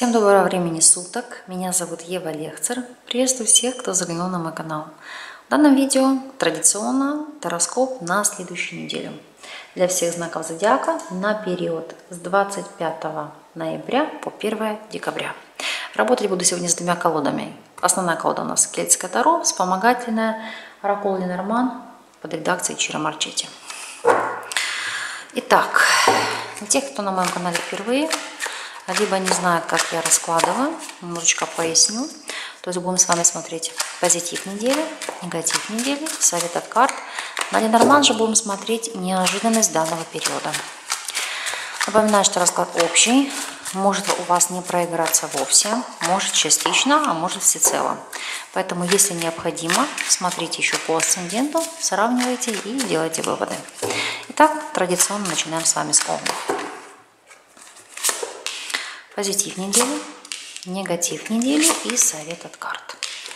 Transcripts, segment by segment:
Всем доброго времени суток, меня зовут Ева Лехцер. Приветствую всех, кто заглянул на мой канал. В данном видео традиционно гороскоп на следующую неделю. Для всех знаков зодиака на период с 25 ноября по 1 декабря. Работать буду сегодня с двумя колодами. Основная колода у нас Кельтское Таро, вспомогательная Оракул Ленорман под редакцией Чиро Марчетти. Итак, для тех, кто на моем канале впервые, либо не знает, как я раскладываю, немножечко поясню. То есть будем с вами смотреть позитив недели, негатив недели, совет от карт. На Ленорман же будем смотреть неожиданность данного периода. Напоминаю, что расклад общий, может у вас не проиграться вовсе, может частично, а может всецело. Поэтому, если необходимо, смотрите еще по асценденту, сравнивайте и делайте выводы. Итак, традиционно начинаем с вами с Овнов. Позитив недели, негатив недели и совет от карт.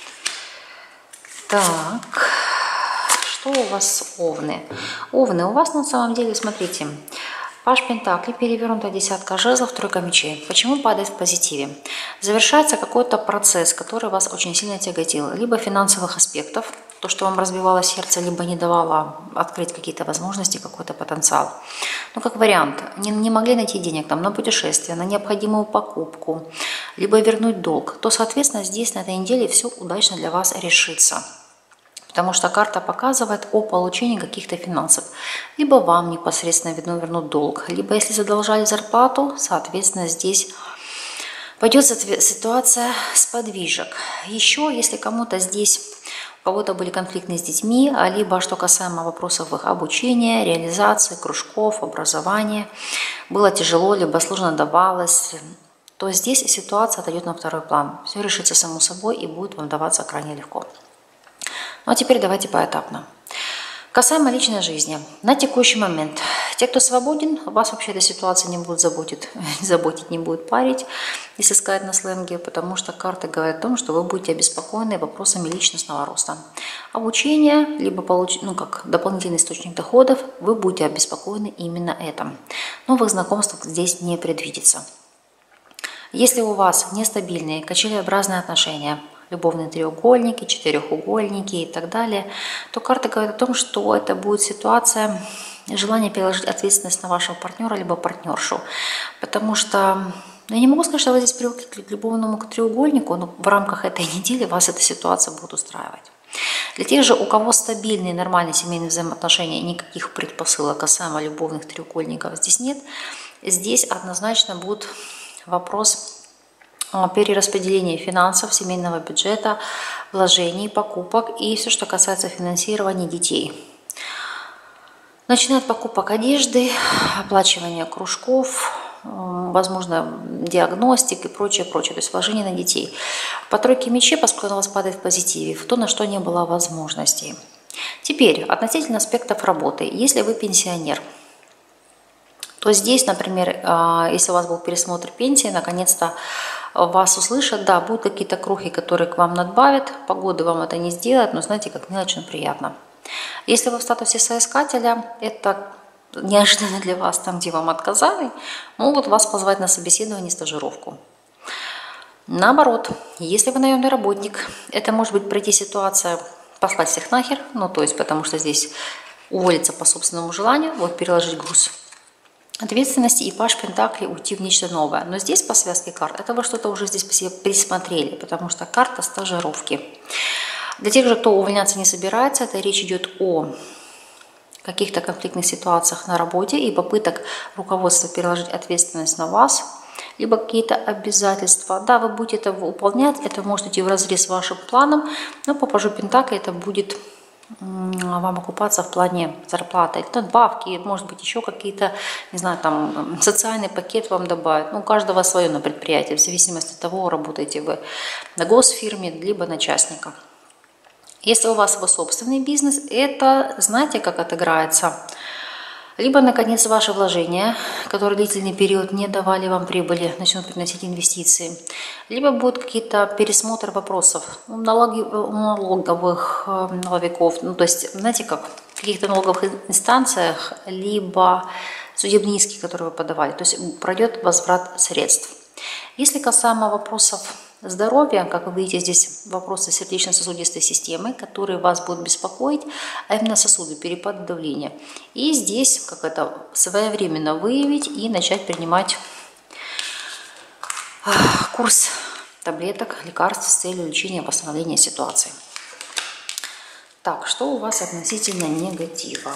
Так, что у вас Овны? Овны, у вас на самом деле, смотрите, Паж Пентаклей, перевернутая десятка жезлов, тройка мечей. Почему падает в позитиве? Завершается какой-то процесс, который вас очень сильно тяготил. Либо финансовых аспектов, то, что вам разбивало сердце, либо не давало открыть какие-то возможности, какой-то потенциал. Ну, как вариант, не могли найти денег там на путешествие, на необходимую покупку, либо вернуть долг, то, соответственно, здесь на этой неделе все удачно для вас решится. Потому что карта показывает о получении каких-то финансов. Либо вам непосредственно вернут долг, либо если задолжали зарплату, соответственно, здесь пойдет ситуация сподвижек. Еще, если кому-то здесь, у кого-то были конфликтные с детьми, либо что касаемо вопросов их обучения, реализации, кружков, образования, было тяжело, либо сложно давалось, то здесь ситуация отойдет на второй план. Все решится само собой и будет вам даваться крайне легко. Ну а теперь давайте поэтапно. Касаемо личной жизни. На текущий момент, те, кто свободен, вас вообще эта ситуация не будет заботить, не будет парить, если сказать на сленге, потому что карта говорит о том, что вы будете обеспокоены вопросами личностного роста. Обучение, либо как дополнительный источник доходов, вы будете обеспокоены именно этим. Новых знакомств здесь не предвидится. Если у вас нестабильные, качелеобразные отношения, любовные треугольники, четырехугольники и так далее, то карта говорит о том, что это будет ситуация желания переложить ответственность на вашего партнера либо партнершу. Потому что я не могу сказать, что вы здесь привыкли к любовному треугольнику, но в рамках этой недели вас эта ситуация будет устраивать. Для тех же, у кого стабильные, нормальные семейные взаимоотношения, никаких предпосылок касаемо любовных треугольников здесь нет, здесь однозначно будет вопрос перераспределение финансов, семейного бюджета, вложений, покупок и все, что касается финансирования детей. Начиная от покупок одежды, оплачивания кружков, возможно, диагностик и прочее, прочее, то есть вложение на детей. По тройке мечей, поскольку она у вас падает в позитиве, в то, на что не было возможностей. Теперь, относительно аспектов работы. Если вы пенсионер, то здесь, например, если у вас был пересмотр пенсии, наконец-то вас услышат, да, будут какие-то крохи, которые к вам надбавят, погоды вам это не сделает, но знаете, как мелочно приятно. Если вы в статусе соискателя, это неожиданно для вас, там, где вам отказали, могут вас позвать на собеседование и стажировку. Наоборот, если вы наемный работник, это может быть пройти ситуация, послать всех нахер, ну то есть потому что здесь уволиться по собственному желанию, вот переложить груз ответственности и Паж Пентаклей уйти в нечто новое. Но здесь по связке карт это вы что-то уже здесь по себе присмотрели, потому что карта стажировки. Для тех же, кто увольняться не собирается, это речь идет о каких-то конфликтных ситуациях на работе и попыток руководства переложить ответственность на вас, либо какие-то обязательства. Да, вы будете это выполнять, это может идти вразрез с вашим планом, но по Пажу Пентаклей это будет вам окупаться в плане зарплаты, надбавки, может быть, еще какие-то, не знаю, там, социальный пакет вам добавят. Ну, у каждого свое на предприятии, в зависимости от того, работаете вы на госфирме, либо на частника. Если у вас свой собственный бизнес, это, знаете, как отыграется? Либо, наконец, ваши вложения, которые длительный период не давали вам прибыли, начнут приносить инвестиции. Либо будут какие-то пересмотры вопросов налоговиков. Ну, то есть, знаете, как в каких-то налоговых инстанциях, либо судебные иски, которые вы подавали. То есть пройдет возврат средств. Если касаемо вопросов здоровья, как вы видите, здесь вопросы сердечно-сосудистой системы, которые вас будут беспокоить, а именно сосуды, перепады давления. И здесь как это своевременно выявить и начать принимать курс таблеток, лекарств с целью лечения и восстановления ситуации. Так, что у вас относительно негатива?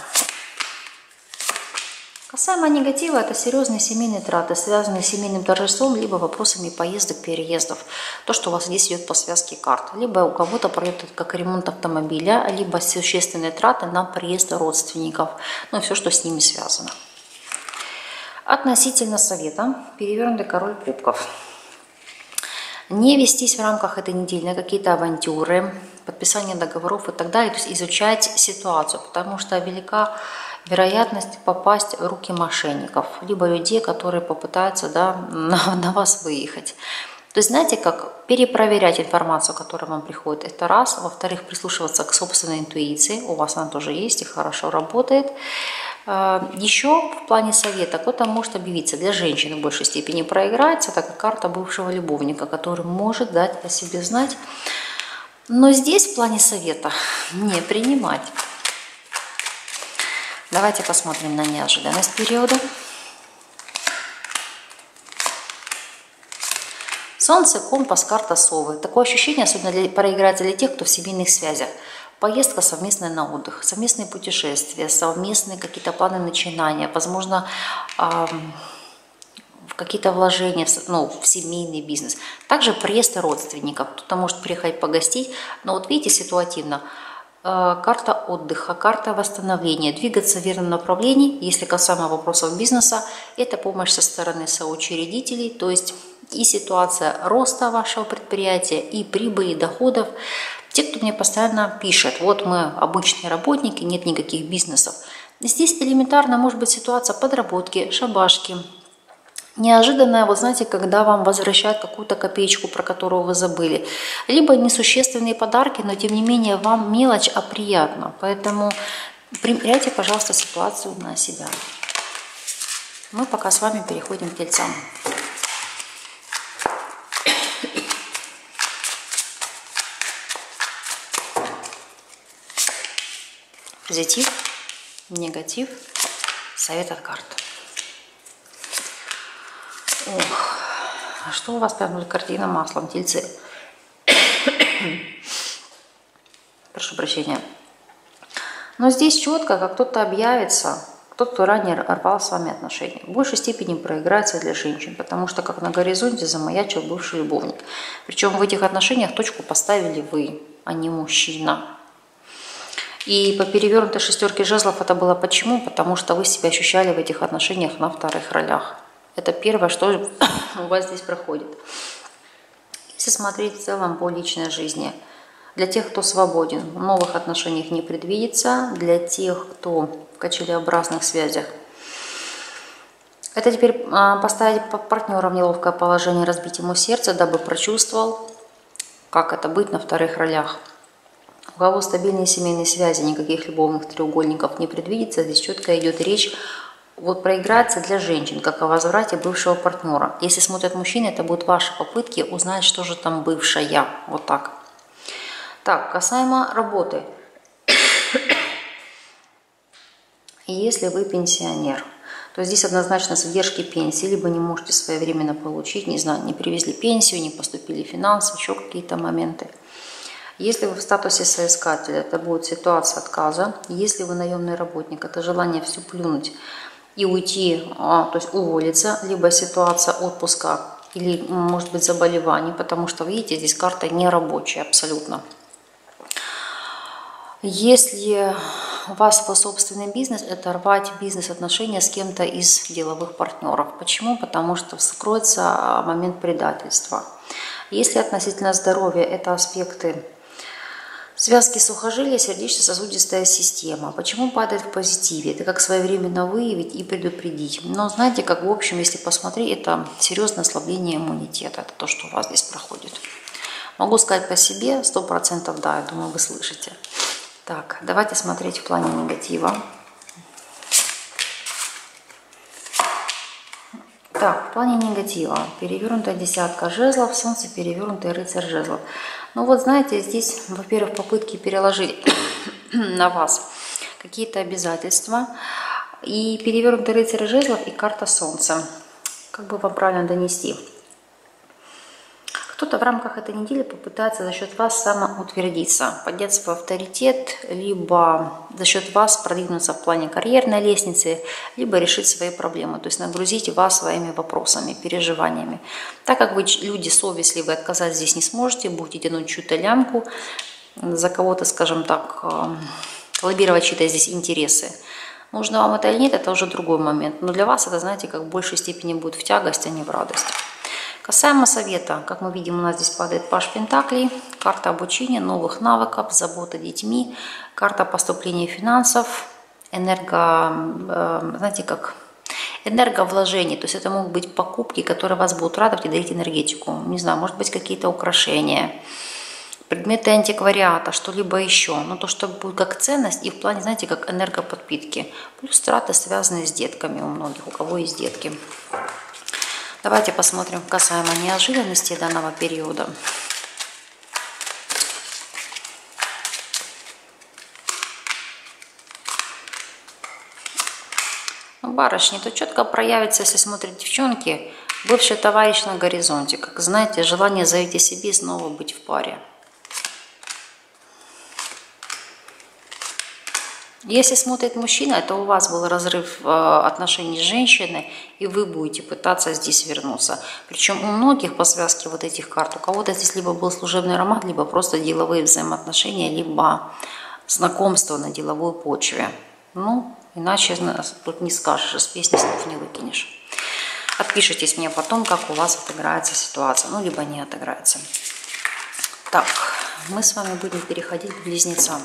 Касаемо негатива, это серьезные семейные траты, связанные с семейным торжеством, либо вопросами поездок, переездов. То, что у вас здесь идет по связке карт. Либо у кого-то пройдет как ремонт автомобиля, либо существенные траты на приезд родственников. Ну и все, что с ними связано. Относительно совета, перевернутый король кубков. Не вестись в рамках этой недели на какие-то авантюры, подписание договоров и так далее. То есть изучать ситуацию, потому что велика вероятность попасть в руки мошенников, либо людей, которые попытаются на вас выехать. То есть, знаете, как перепроверять информацию, которая вам приходит, это раз. Во-вторых, прислушиваться к собственной интуиции, у вас она тоже есть и хорошо работает. Еще в плане совета кто-то может объявиться для женщин в большей степени проиграется, так как карта бывшего любовника, который может дать о себе знать. Но здесь в плане совета не принимать. Давайте посмотрим на неожиданность периода. Солнце, компас, карта совы. Такое ощущение, особенно проиграется для тех, кто в семейных связях. Поездка совместная на отдых, совместные путешествия, совместные какие-то планы начинания, возможно, какие-то вложения в семейный бизнес. Также приезд родственников. Кто-то может приехать погостить, но вот видите, ситуативно. Карта отдыха, карта восстановления, двигаться в верном направлении. Если касаемо вопросов бизнеса, это помощь со стороны соучредителей, то есть и ситуация роста вашего предприятия, и прибыли, доходов. Те, кто мне постоянно пишет, вот мы обычные работники, нет никаких бизнесов. Здесь элементарно может быть ситуация подработки, шабашки. Неожиданное, вот знаете, когда вам возвращают какую-то копеечку, про которую вы забыли. Либо несущественные подарки, но тем не менее вам мелочь, а приятно. Поэтому примеряйте, пожалуйста, ситуацию на себя. Мы пока с вами переходим к тельцам. Позитив, негатив, совет от карт. Ох, а что у вас прям картина маслом, тельцы? Прошу прощения. Но здесь четко, как кто-то объявится, тот, кто ранее рвал с вами отношения. В большей степени проиграется для женщин, потому что как на горизонте замаячил бывший любовник. Причем в этих отношениях точку поставили вы, а не мужчина. И по перевернутой шестерке жезлов это было почему? Потому что вы себя ощущали в этих отношениях на вторых ролях. Это первое, что у вас здесь проходит. Если смотреть в целом по личной жизни, для тех, кто свободен, в новых отношениях не предвидится. Для тех, кто в качелеобразных связях, это теперь поставить партнера в неловкое положение, разбить ему сердце, дабы прочувствовал, как это быть на вторых ролях. У кого стабильные семейные связи, никаких любовных треугольников не предвидится, здесь четко идет речь. Вот проиграется для женщин, как о возврате бывшего партнера. Если смотрят мужчины, это будут ваши попытки узнать, что же там бывшая. Вот так. Так, касаемо работы. Если вы пенсионер, то здесь однозначно задержки пенсии, либо не можете своевременно получить, не знаю, не привезли пенсию, не поступили финансы, еще какие-то моменты. Если вы в статусе соискателя, это будет ситуация отказа. Если вы наемный работник, это желание все плюнуть и уйти, то есть уволиться, либо ситуация отпуска или, может быть, заболеваний, потому что, видите, здесь карта не рабочая абсолютно. Если у вас свой собственный бизнес, это рвать бизнес-отношения с кем-то из деловых партнеров. Почему? Потому что вскроется момент предательства. Если относительно здоровья, это аспекты связки сухожилия, сердечно-сосудистая система. Почему падает в позитиве? Это как своевременно выявить и предупредить. Но знаете, как в общем, если посмотреть, это серьезное ослабление иммунитета. Это то, что у вас здесь проходит. Могу сказать по себе, 100% да, я думаю, вы слышите. Так, давайте смотреть в плане негатива. Так, в плане негатива. Перевернутая десятка жезлов, солнце, перевернутый рыцарь жезлов. Ну вот знаете, здесь, во-первых, попытки переложить на вас какие-то обязательства. И перевернутый рыцарь жезлов и карта солнца. Как бы вам правильно донести? Кто-то в рамках этой недели попытается за счет вас самоутвердиться, поднять свой авторитет, либо за счет вас продвинуться в плане карьерной лестницы, либо решить свои проблемы, то есть нагрузить вас своими вопросами, переживаниями. Так как вы люди совестливые, отказать здесь не сможете, будете тянуть чью-то лямку, за кого-то, скажем так, лоббировать чьи-то здесь интересы. Нужно вам это или нет, это уже другой момент. Но для вас это, знаете, как в большей степени будет в тягость, а не в радость. Касаемо совета, как мы видим, у нас здесь падает паж пентаклей, карта обучения, новых навыков, забота детьми, карта поступления финансов, знаете, как энерговложений. То есть это могут быть покупки, которые вас будут радовать и дарить энергетику. Не знаю, может быть, какие-то украшения, предметы антиквариата, что-либо еще. Но то, что будет как ценность и в плане, знаете, как энергоподпитки. Плюс траты, связанные с детками у многих, у кого есть детки. Давайте посмотрим касаемо неожиданности данного периода. Ну, барышни, то четко проявится, если смотрят девчонки, бывший товарищ на горизонте. Как знаете, желание заявить о себе и снова быть в паре. Если смотрит мужчина, то у вас был разрыв отношений с женщиной, и вы будете пытаться здесь вернуться. Причем у многих по связке вот этих карт, у кого-то здесь либо был служебный роман, либо просто деловые взаимоотношения, либо знакомство на деловой почве. Ну, иначе тут не скажешь, из песни слов не выкинешь. Отпишитесь мне потом, как у вас отыграется ситуация, ну, либо не отыграется. Так, мы с вами будем переходить к близнецам.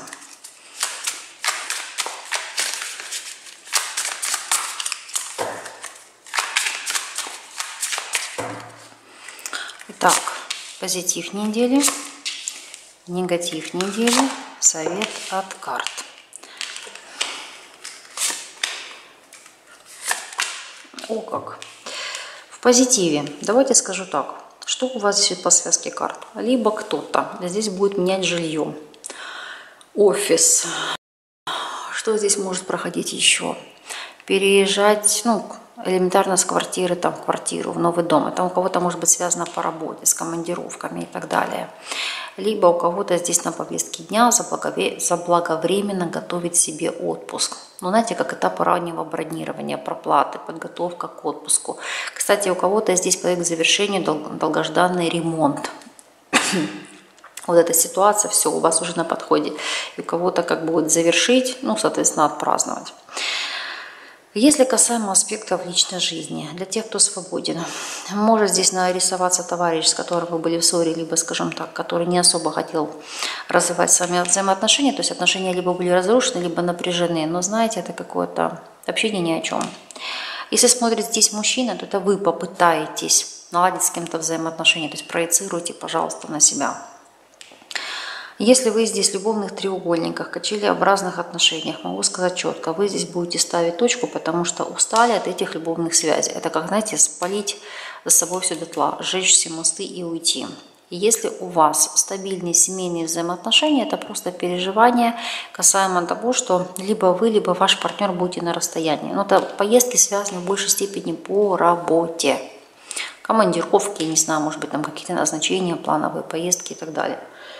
Итак, позитив недели, негатив недели, совет от карт. О как! В позитиве, давайте скажу так, что у вас здесь по связке карт? Либо кто-то здесь будет менять жилье, офис, что здесь может проходить еще? Переезжать, ну, элементарно с квартиры там, в квартиру, в новый дом. Это у кого-то может быть связано по работе, с командировками и так далее. Либо у кого-то здесь на повестке дня заблаговременно готовить себе отпуск. Ну, знаете, как этап раннего бронирования, проплаты, подготовка к отпуску. Кстати, у кого-то здесь подойдет к завершению долгожданный ремонт. Вот эта ситуация, все, у вас уже на подходе. И у кого-то как бы вот завершить, ну, соответственно, отпраздновать. Если касаемо аспектов личной жизни, для тех, кто свободен, может здесь нарисоваться товарищ, с которым вы были в ссоре, либо, скажем так, который не особо хотел развивать с вами взаимоотношения, то есть отношения либо были разрушены, либо напряжены, но знаете, это какое-то общение ни о чем. Если смотрит здесь мужчина, то это вы попытаетесь наладить с кем-то взаимоотношения, то есть проецируйте, пожалуйста, на себя. Если вы здесь в любовных треугольниках, качелеобразных отношениях, могу сказать четко, вы здесь будете ставить точку, потому что устали от этих любовных связей. Это как, знаете, спалить за собой все дотла, сжечь все мосты и уйти. И если у вас стабильные семейные взаимоотношения, это просто переживание касаемо того, что либо вы, либо ваш партнер будете на расстоянии. Но это поездки связаны в большей степени по работе. Командировки, не знаю, может быть, там какие-то назначения, плановые поездки и так далее.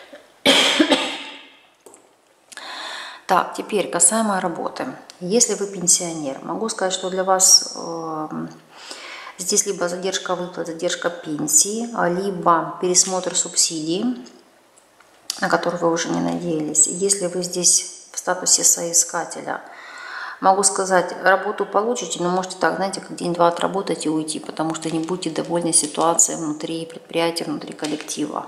Так, теперь касаемо работы. Если вы пенсионер, могу сказать, что для вас здесь либо задержка выплат, задержка пенсии, либо пересмотр субсидий, на которые вы уже не надеялись. Если вы здесь в статусе соискателя, могу сказать, работу получите, но можете так, знаете, как день-два отработать и уйти, потому что не будете довольны ситуацией внутри предприятия, внутри коллектива.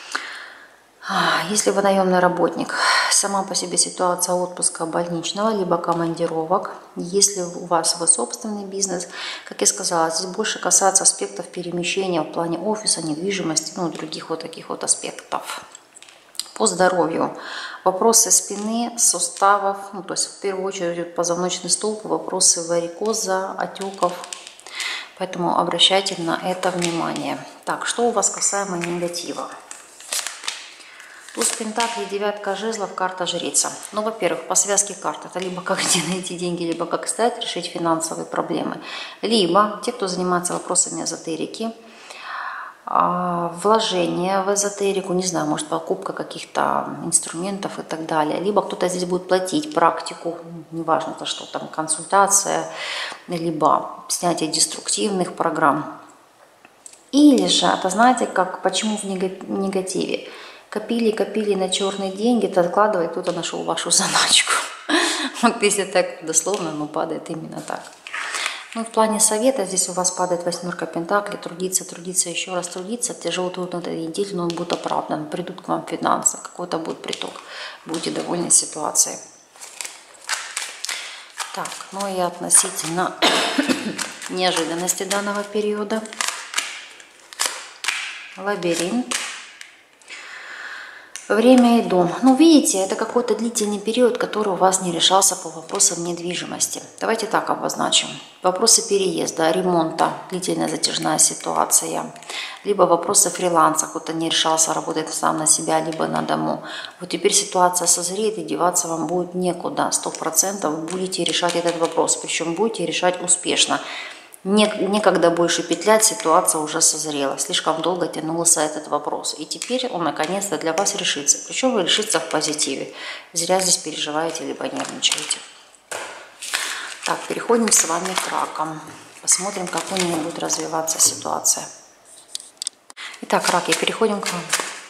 Если вы наемный работник, сама по себе ситуация отпуска больничного, либо командировок. Если у вас свой собственный бизнес, как я сказала, здесь больше касается аспектов перемещения в плане офиса, недвижимости, ну, других вот таких вот аспектов. По здоровью. Вопросы спины, суставов, ну, то есть в первую очередь позвоночный столб, вопросы варикоза, отеков. Поэтому обращайте на это внимание. Так, что у вас касаемо негатива? Туз пентаклей, девятка жезлов, карта жрица. Ну, во-первых, по связке карт это либо как где найти деньги, либо как стать, решить финансовые проблемы. Либо те, кто занимается вопросами эзотерики, вложение в эзотерику, не знаю, может покупка каких-то инструментов и так далее. Либо кто-то здесь будет платить практику, неважно за что, там консультация, либо снятие деструктивных программ. Или же, это знаете, как, почему в негативе? Копили на черные деньги, то откладывает, кто-то нашел вашу заначку. Вот если так дословно, но падает именно так. Ну, в плане совета здесь у вас падает восьмерка пентаклей, трудиться, еще раз трудиться, тяжело трудно этой неделе, но он будет оправдан, придут к вам финансы, какой-то будет приток, будете довольны ситуацией. Так, ну и относительно неожиданности данного периода. Лабиринт. Время и дом. Ну, видите, это какой-то длительный период, который у вас не решался по вопросам недвижимости. Давайте так обозначим. Вопросы переезда, ремонта, длительная затяжная ситуация. Либо вопросы фриланса, кто-то не решался работать сам на себя, либо на дому. Вот теперь ситуация созреет и деваться вам будет некуда. 100% будете решать этот вопрос. Причем будете решать успешно. Некогда больше петлять, ситуация уже созрела. Слишком долго тянулся этот вопрос. И теперь он наконец-то для вас решится. Причем вы решится в позитиве. Зря здесь переживаете, либо нервничаете. Так, переходим с вами к ракам. Посмотрим, как у них будет развиваться ситуация. Итак, раки, переходим к вам.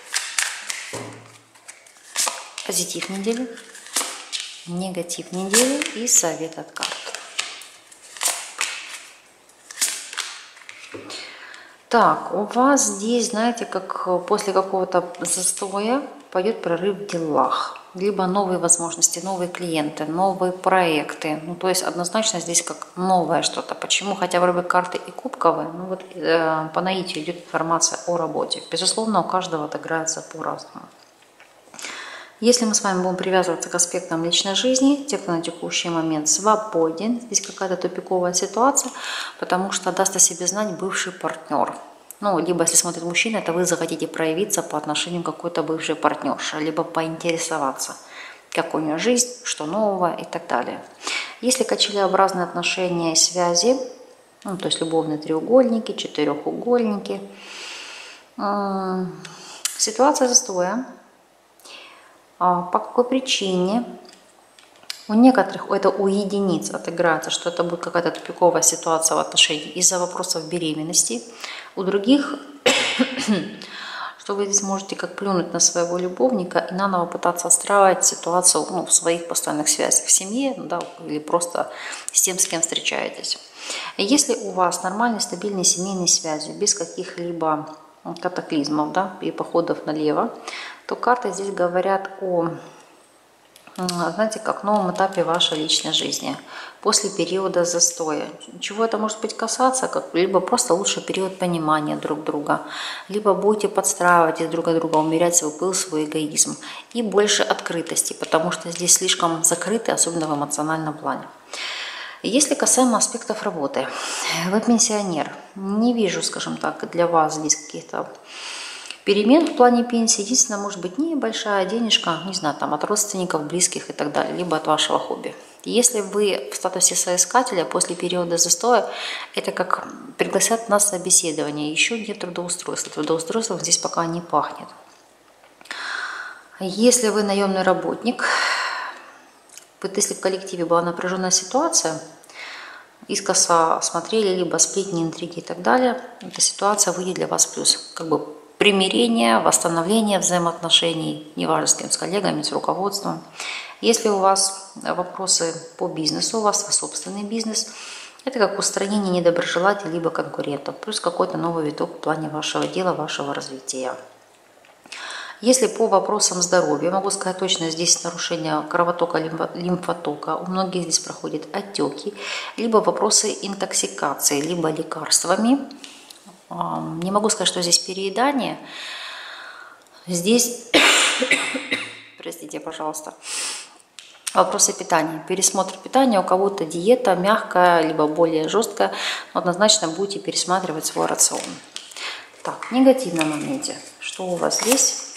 Позитив недели, негатив недели и совет от карт. Так, у вас здесь, знаете, как после какого-то застоя пойдет прорыв в делах. Либо новые возможности, новые клиенты, новые проекты. Ну, то есть однозначно здесь как новое что-то. Почему? Хотя вроде карты и кубковые, но вот по наитию идет информация о работе. Безусловно, у каждого отыграется по-разному. Если мы с вами будем привязываться к аспектам личной жизни, те, кто на текущий момент свободен, здесь какая-то тупиковая ситуация, потому что даст о себе знать бывший партнер. Ну, либо, если смотрит мужчина, это вы захотите проявиться по отношению к какой-то бывшей партнерше, либо поинтересоваться, как у нее жизнь, что нового и так далее. Если качелеобразные отношения и связи, ну, то есть любовные треугольники, четырехугольники, ситуация застоя. По какой причине? У некоторых, это у единиц отыграется, что это будет какая-то тупиковая ситуация в отношении из-за вопросов беременности. У других, что вы здесь можете как плюнуть на своего любовника и наново пытаться отстраивать ситуацию в своих постоянных связях в семье, да, или просто с тем, с кем встречаетесь. Если у вас нормальные, стабильные семейные связи, без каких-либо катаклизмов, да, и походов налево, то карты здесь говорят о, знаете, как новом этапе вашей личной жизни, после периода застоя. Чего это может быть касаться? Либо просто лучший период понимания друг друга, либо будете подстраивать друг друга, умерять свой пыл, свой эгоизм. И больше открытости, потому что здесь слишком закрыты, особенно в эмоциональном плане. Если касаемо аспектов работы, вы пенсионер, не вижу, скажем так, для вас здесь каких-то перемен в плане пенсии. Единственное, может быть, небольшая денежка, не знаю, там от родственников, близких и так далее, либо от вашего хобби. Если вы в статусе соискателя после периода застоя, это как пригласят нас на собеседование, еще нет трудоустройства. Трудоустройством здесь пока не пахнет. Если вы наемный работник, вот если в коллективе была напряженная ситуация, искоса смотрели, либо сплетни, интриги и так далее, эта ситуация выйдет для вас плюс. Как бы примирение, восстановление взаимоотношений, неважно с кем, с коллегами, с руководством. Если у вас вопросы по бизнесу, у вас свой собственный бизнес, это как устранение недоброжелателей либо конкурентов, плюс какой-то новый виток в плане вашего дела, вашего развития. Если по вопросам здоровья, могу сказать точно, здесь нарушение кровотока, лимфотока, у многих здесь проходят отеки, либо вопросы интоксикации, либо лекарствами. Не могу сказать, что здесь переедание. Здесь, простите, пожалуйста, Вопросы питания. Пересмотр питания. У кого-то диета мягкая, либо более жесткая. Однозначно будете пересматривать свой рацион. Так, в негативном моменте. Что у вас здесь?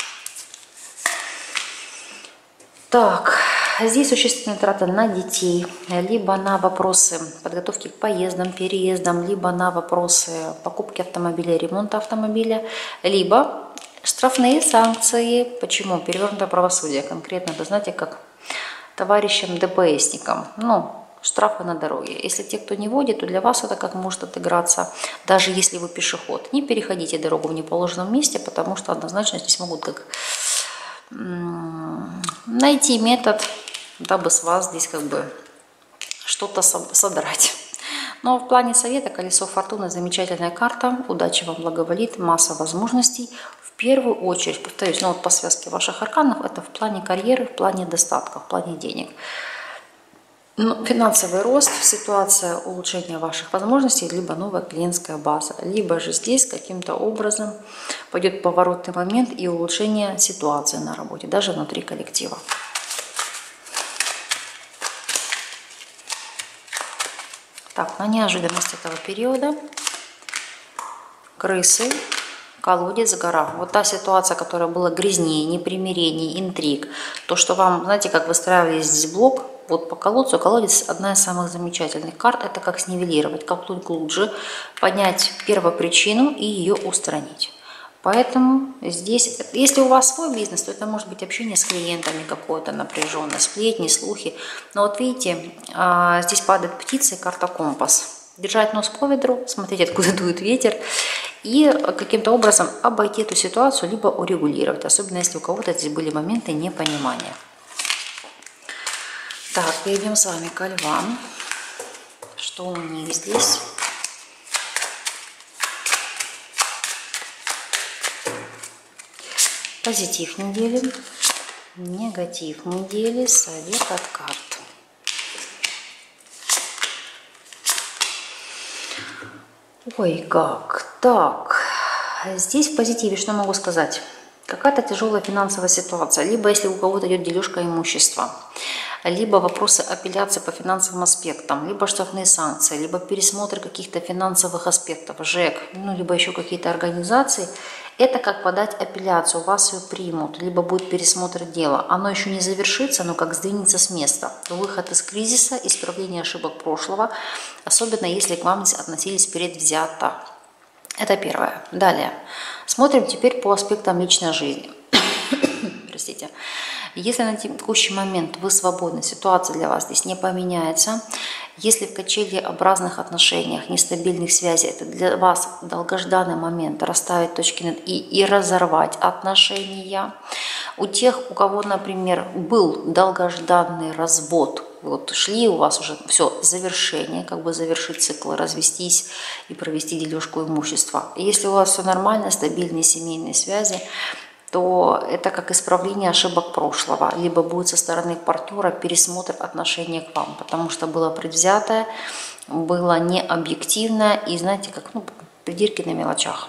Так, здесь существенные траты на детей, либо на вопросы подготовки к поездам, переездам, либо на вопросы покупки автомобиля, ремонта автомобиля, либо штрафные санкции. Почему? Перевернутое правосудие. Конкретно, вы знаете, как товарищам ДПСникам. Ну, штрафы на дороге. Если те, кто не водит, то для вас это как может отыграться, даже если вы пешеход. Не переходите дорогу в неположенном месте, потому что однозначно здесь могут как найти метод, дабы с вас здесь как бы что-то содрать. Но в плане совета колесо фортуны замечательная карта. Удачи вам благоволит, масса возможностей. В первую очередь, повторюсь, вот по связке ваших арканов, это в плане карьеры, в плане достатка, в плане денег. Финансовый рост, ситуация улучшения ваших возможностей, либо новая клиентская база, либо же здесь каким-то образом пойдет поворотный момент и улучшение ситуации на работе, даже внутри коллектива. Так, на неожиданность этого периода крысы, колодец, гора. Вот та ситуация, которая была грязнее, непримирение, интриг, то, что вам, знаете, как выстраивали здесь блок, вот по колодцу, колодец одна из самых замечательных карт, это как снивелировать, копнуть глубже, поднять первопричину и ее устранить. Поэтому здесь, если у вас свой бизнес, то это может быть общение с клиентами какое-то напряженное, сплетни, слухи. Но вот видите, здесь падает птица и карта компас. Держать нос по ветру, смотреть, откуда дует ветер, и каким-то образом обойти эту ситуацию, либо урегулировать, особенно если у кого-то здесь были моменты непонимания. Так, перейдем с вами к львам. Что у них здесь? Позитив недели, негатив недели, совет от карт. Ой, как так. Здесь в позитиве что могу сказать? Какая-то тяжелая финансовая ситуация. Либо если у кого-то идет дележка имущества, либо вопросы апелляции по финансовым аспектам, либо штрафные санкции, либо пересмотр каких-то финансовых аспектов, ЖЭК, либо еще какие-то организации. Это как подать апелляцию, вас ее примут, либо будет пересмотр дела. Оно еще не завершится, но как сдвинется с места. Выход из кризиса, исправление ошибок прошлого, особенно если к вам относились предвзято. Это первое. Далее. Смотрим теперь по аспектам личной жизни. Простите. Если на текущий момент вы свободны, ситуация для вас здесь не поменяется. Если в качелеобразных отношениях, нестабильных связей, это для вас долгожданный момент расставить точки над и разорвать отношения. У тех, у кого, например, был долгожданный развод, вот шли у вас уже все, завершение, как бы завершить цикл, развестись и провести дележку имущества. Если у вас все нормально, стабильные семейные связи, то это как исправление ошибок прошлого, либо будет со стороны партнера пересмотр отношения к вам, потому что было предвзятое, было необъективное и, знаете, как придирки на мелочах.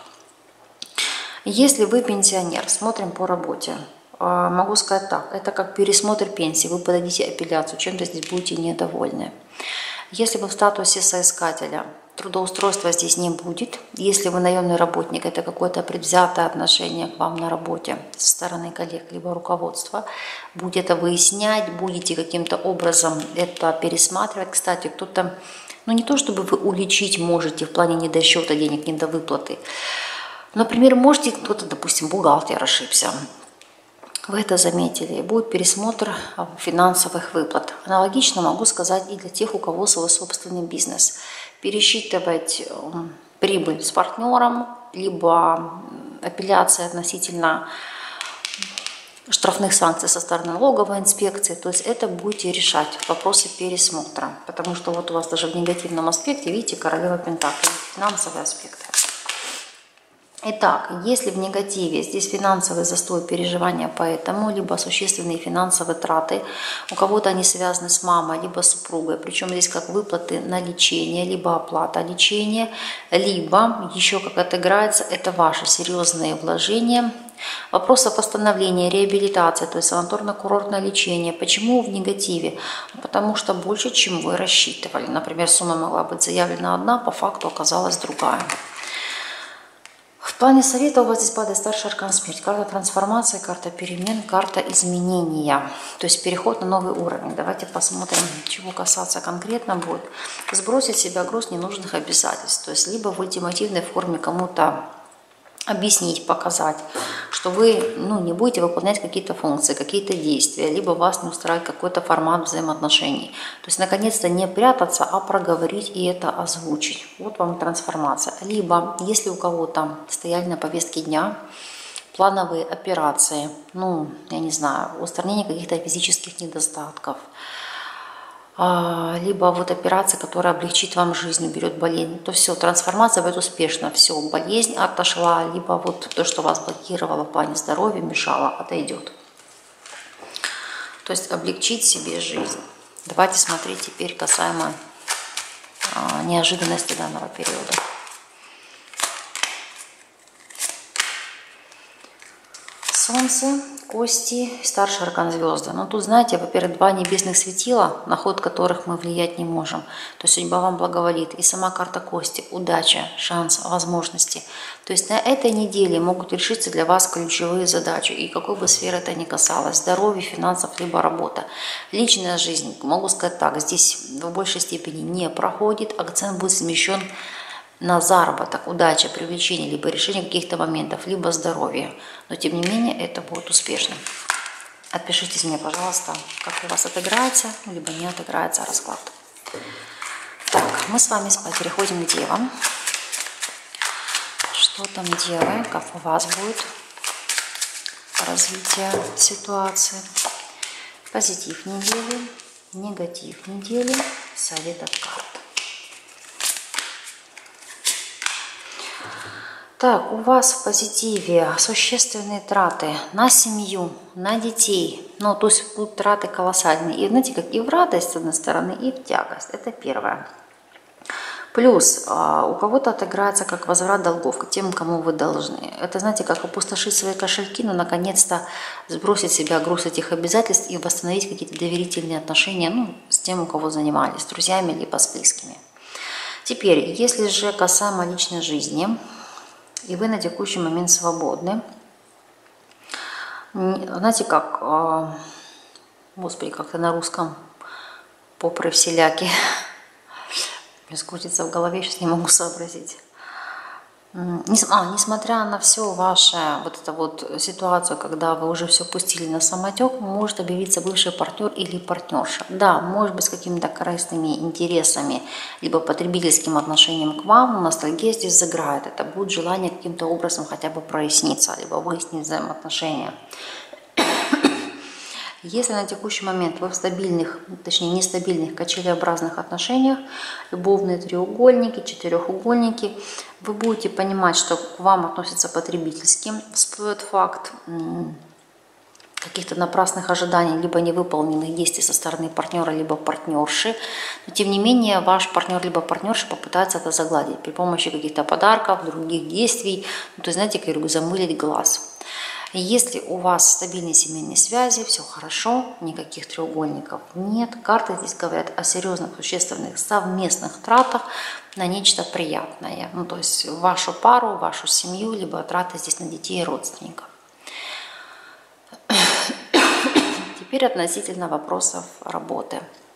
Если вы пенсионер, смотрим по работе. Могу сказать так, это как пересмотр пенсии, вы подадите апелляцию, чем-то здесь будете недовольны. Если вы в статусе соискателя, трудоустройства здесь не будет. Если вы наемный работник, это какое-то предвзятое отношение к вам на работе со стороны коллег, либо руководства. Будете это выяснять, будете каким-то образом это пересматривать. Кстати, кто-то, не то чтобы вы уличить можете в плане недосчета денег, недовыплаты. Например, можете кто-то, допустим, бухгалтер ошибся. Вы это заметили, будет пересмотр финансовых выплат. Аналогично могу сказать и для тех, у кого свой собственный бизнес. Пересчитывать прибыль с партнером, либо апелляция относительно штрафных санкций со стороны налоговой инспекции. То есть это будете решать вопросы пересмотра. Потому что вот у вас даже в негативном аспекте, видите, королева пентаклей, финансовые аспекты. Итак, если в негативе здесь финансовый застой, переживания поэтому, либо существенные финансовые траты, у кого-то они связаны с мамой, либо супругой, причем здесь как выплаты на лечение, либо оплата лечения, либо еще как отыграется, это ваши серьезные вложения Вопросы восстановления, реабилитации, то есть санаторно-курортное лечение. Почему в негативе? Потому что больше, чем вы рассчитывали. Например, сумма могла быть заявлена одна, по факту оказалась другая. В плане совета у вас здесь падает старший аркан смерть. Карта трансформации, карта перемен, карта изменения. То есть переход на новый уровень. Давайте посмотрим, чего касаться конкретно будет. Сбросить с себя груз ненужных обязательств. То есть либо в ультимативной форме кому-то объяснить, показать, что вы не будете выполнять какие-то функции, какие-то действия, либо вас не устраивает какой-то формат взаимоотношений. То есть, наконец-то, не прятаться, а проговорить и это озвучить. Вот вам трансформация. Либо, если у кого-то стояли на повестке дня плановые операции, я не знаю, устранение каких-то физических недостатков, либо вот операция, которая облегчит вам жизнь, уберет болезнь, то все, трансформация будет успешна, все, болезнь отошла, либо вот то, что вас блокировало в плане здоровья, мешало, отойдет. То есть облегчить себе жизнь. Давайте смотреть теперь касаемо неожиданности данного периода. Солнце, кости, старший аркан звезды. Тут, знаете, во-первых, два небесных светила, на ход которых мы влиять не можем. То есть судьба вам благоволит. И сама карта кости, удача, шанс, возможности. То есть на этой неделе могут решиться для вас ключевые задачи. И какой бы сферы это ни касалось. Здоровье, финансов, либо работа. Личная жизнь, могу сказать так, здесь в большей степени не проходит. Акцент будет смещен на заработок, удача, привлечение, либо решение каких-то моментов, либо здоровье. Но, тем не менее, это будет успешно. Отпишитесь мне, пожалуйста, как у вас отыграется, либо не отыграется расклад. Так, мы с вами переходим к девам. Что там девы, как у вас будет развитие ситуации. Позитив недели, негатив недели, совет от карт. Так, у вас в позитиве существенные траты на семью, на детей. То есть будут траты колоссальные. И знаете, как и в радость, с одной стороны, и в тягость. Это первое. Плюс у кого-то отыграется как возврат долгов к тем, кому вы должны. Это, знаете, как опустошить свои кошельки, но наконец-то сбросить с себя груз этих обязательств и восстановить какие-то доверительные отношения с тем, у кого занимались, с друзьями, либо с близкими. Теперь, если же касаемо личной жизни, и вы на текущий момент свободны. Знаете, как, господи, как-то на русском попры вселяки. Мне скрутится в голове, сейчас не могу сообразить. Несмотря на все ваше, вот эту вот ситуацию, когда вы уже все пустили на самотек, может объявиться бывший партнер или партнерша. Да, может быть, с какими-то корыстными интересами, либо потребительским отношением к вам, но ностальгия здесь заграет. Это будет желание каким-то образом хотя бы проясниться, либо выяснить взаимоотношения. Если на текущий момент вы в стабильных, точнее нестабильных качелеобразных отношениях, любовные треугольники, четырехугольники, вы будете понимать, что к вам относятся потребительски, всплывет факт каких-то напрасных ожиданий, либо невыполненных действий со стороны партнера, либо партнерши. Но тем не менее, ваш партнер, либо партнерша попытается это загладить при помощи каких-то подарков, других действий. То есть, знаете, как я говорю, замылить глаз. Если у вас стабильные семейные связи, все хорошо, никаких треугольников нет. Карты здесь говорят о серьезных, существенных совместных тратах на нечто приятное. То есть вашу пару, вашу семью, либо траты здесь на детей и родственников. Теперь относительно вопросов работы.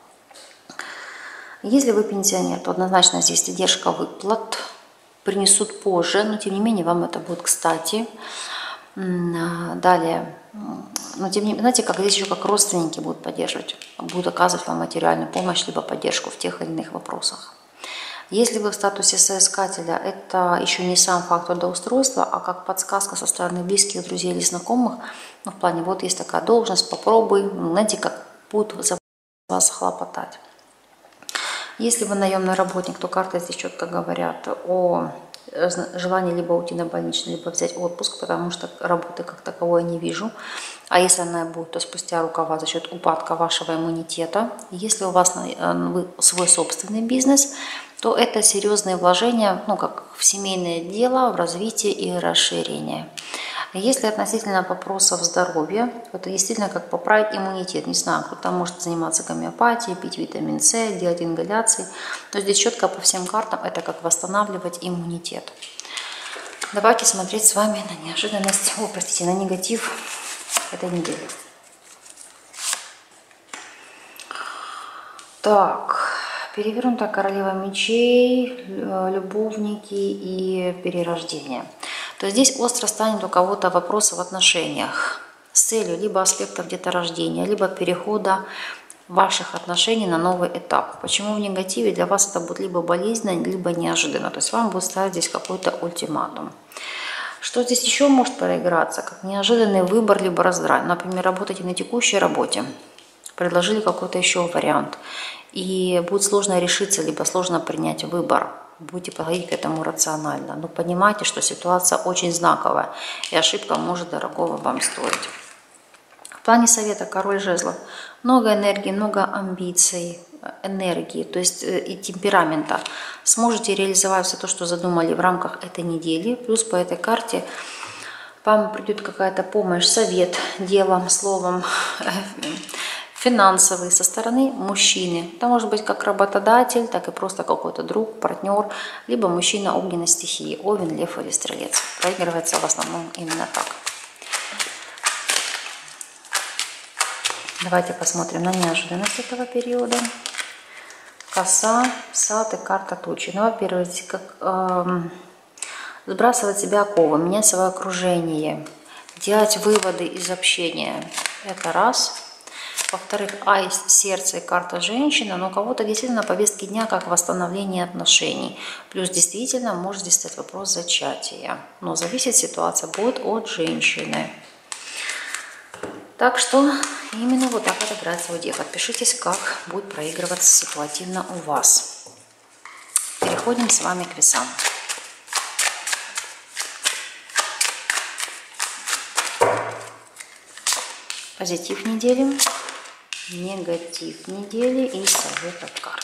Если вы пенсионер, то однозначно здесь задержка выплат принесут позже, но тем не менее вам это будет кстати. Далее, тем не менее, знаете, как здесь еще как родственники будут поддерживать, будут оказывать вам материальную помощь, либо поддержку в тех или иных вопросах. Если вы в статусе соискателя, это еще не сам факт трудоустройства, а как подсказка со стороны близких, друзей или знакомых, в плане, вот есть такая должность, попробуй, знаете, как будут за вас хлопотать. Если вы наемный работник, то карты здесь четко говорят о желание либо уйти на больничный, либо взять отпуск, потому что работы как таковой я не вижу. А если она будет, то спустя рукава за счет упадка вашего иммунитета. Если у вас свой собственный бизнес, то это серьезные вложения, как в семейное дело, в развитие и расширение. Если относительно вопросов здоровья, это действительно как поправить иммунитет. Не знаю, кто-то может заниматься гомеопатией, пить витамин С, делать ингаляции. Но здесь четко по всем картам это как восстанавливать иммунитет. Давайте смотреть с вами на неожиданность, на негатив этой недели. Так, перевернутая королева мечей, любовники и перерождение. То есть здесь остро станет у кого-то вопросы в отношениях с целью либо аспектов деторождения, либо перехода ваших отношений на новый этап. Почему в негативе? Для вас это будет либо болезненно, либо неожиданно. То есть вам будет ставить здесь какой-то ультиматум. Что здесь еще может проиграться? Как неожиданный выбор, либо раздрай. Например, работаете на текущей работе, предложили какой-то еще вариант. И будет сложно решиться, либо сложно принять выбор. Будете подходить к этому рационально. Но понимайте, что ситуация очень знаковая, и ошибка может дорогого вам стоить. В плане совета король жезлов. Много энергии, много амбиций, энергии, то есть и темперамента. Сможете реализовать все то, что задумали в рамках этой недели. Плюс по этой карте вам придет какая-то помощь, совет, делом, словом, финансовый со стороны мужчины. Это может быть как работодатель, так и просто какой-то друг, партнер, либо мужчина огненной стихии, Овен, Лев или Стрелец. Проигрывается в основном именно так. Давайте посмотрим на неожиданность этого периода. Коса, сад и карта тучи. Ну, во-первых, здесь как сбрасывать с себя оковы, менять свое окружение, делать выводы из общения. Это раз. Во-вторых, айс, сердце и карта женщины, но у кого-то действительно на повестке дня как восстановление отношений. Плюс действительно может здесь стать вопрос зачатия. Но зависит ситуация будет от женщины. Так что именно вот так отыграется удел. Подпишитесь, как будет проигрываться ситуативно у вас. Переходим с вами к весам. Позитив недели, негатив недели и совет от карт.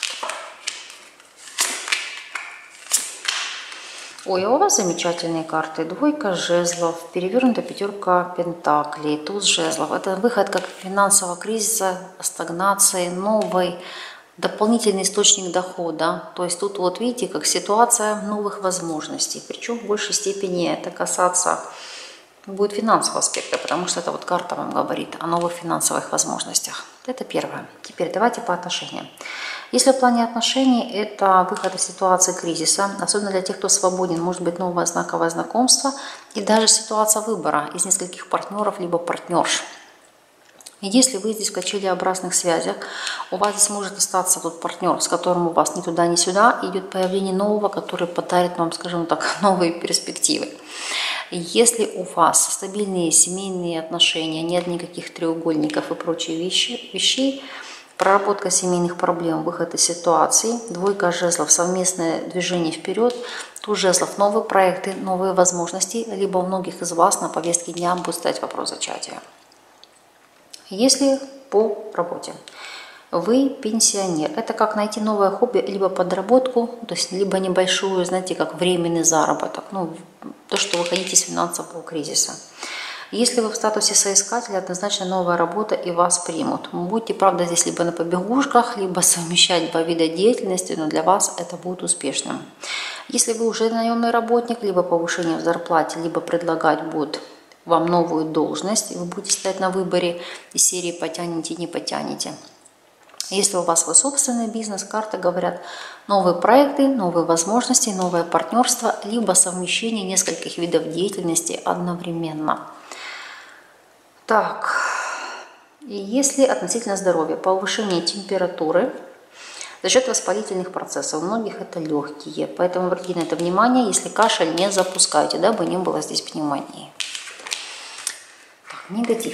Ой, а у вас замечательные карты. Двойка жезлов, перевернутая пятерка пентаклей, туз жезлов. Это выход как финансового кризиса, стагнации, новый дополнительный источник дохода. То есть тут вот видите, как ситуация новых возможностей. Причем в большей степени это касаться будет финансового аспекта, потому что это вот карта вам говорит о новых финансовых возможностях. Это первое. Теперь давайте по отношениям. Если в плане отношений это выход из ситуации кризиса, особенно для тех, кто свободен, может быть новое знаковое знакомство и даже ситуация выбора из нескольких партнеров либо партнерш. И если вы здесь в качелеобразных связях, у вас здесь может остаться тот партнер, с которым у вас ни туда, ни сюда, идет появление нового, который подарит вам, скажем так, новые перспективы. Если у вас стабильные семейные отношения, нет никаких треугольников и прочих вещей, проработка семейных проблем, выход из ситуации, двойка жезлов, совместное движение вперед, туз жезлов, новые проекты, новые возможности, либо у многих из вас на повестке дня будет стоять вопрос зачатия. Если по работе вы пенсионер, это как найти новое хобби, либо подработку, то есть либо небольшую, знаете, как временный заработок, ну, то, что вы хотите с финансового кризиса. Если вы в статусе соискателя, однозначно новая работа и вас примут. Будьте, правда, здесь либо на побегушках, либо совмещать два вида деятельности, но для вас это будет успешным. Если вы уже наемный работник, либо повышение в зарплате, либо предлагать будут вам новую должность, и вы будете стоять на выборе из серии «потянете, не потянете». Если у вас свой собственный бизнес, карты говорят новые проекты, новые возможности, новое партнерство, либо совмещение нескольких видов деятельности одновременно. Так, и если относительно здоровья, повышение температуры за счет воспалительных процессов, у многих это легкие, поэтому обратите на это внимание, если кашель не запускайте, дабы не было здесь пневмонии. Так, негатив.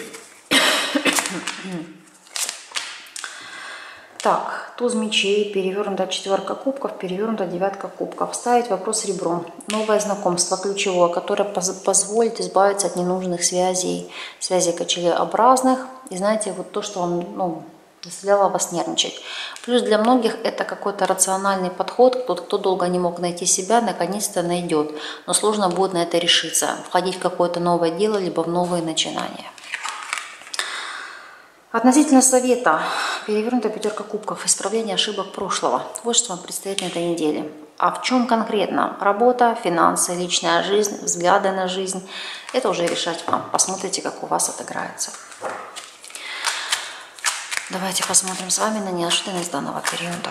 Так, туз мечей, перевернутая четверка кубков, перевернутая девятка кубков. Ставить вопрос ребром. Новое знакомство ключевое, которое позволит избавиться от ненужных связей качелеобразных. И знаете, вот то, что вам заставляла вас нервничать. Плюс для многих это какой-то рациональный подход. Кто долго не мог найти себя, наконец-то найдет. Но сложно будет на это решиться, входить в какое-то новое дело, либо в новые начинания. Относительно совета, перевернутая пятерка кубков, исправление ошибок прошлого. Вот что вам предстоит на этой неделе. А в чем конкретно? Работа, финансы, личная жизнь, взгляды на жизнь. Это уже решать вам. Посмотрите, как у вас отыграется. Давайте посмотрим с вами на неожиданность данного периода.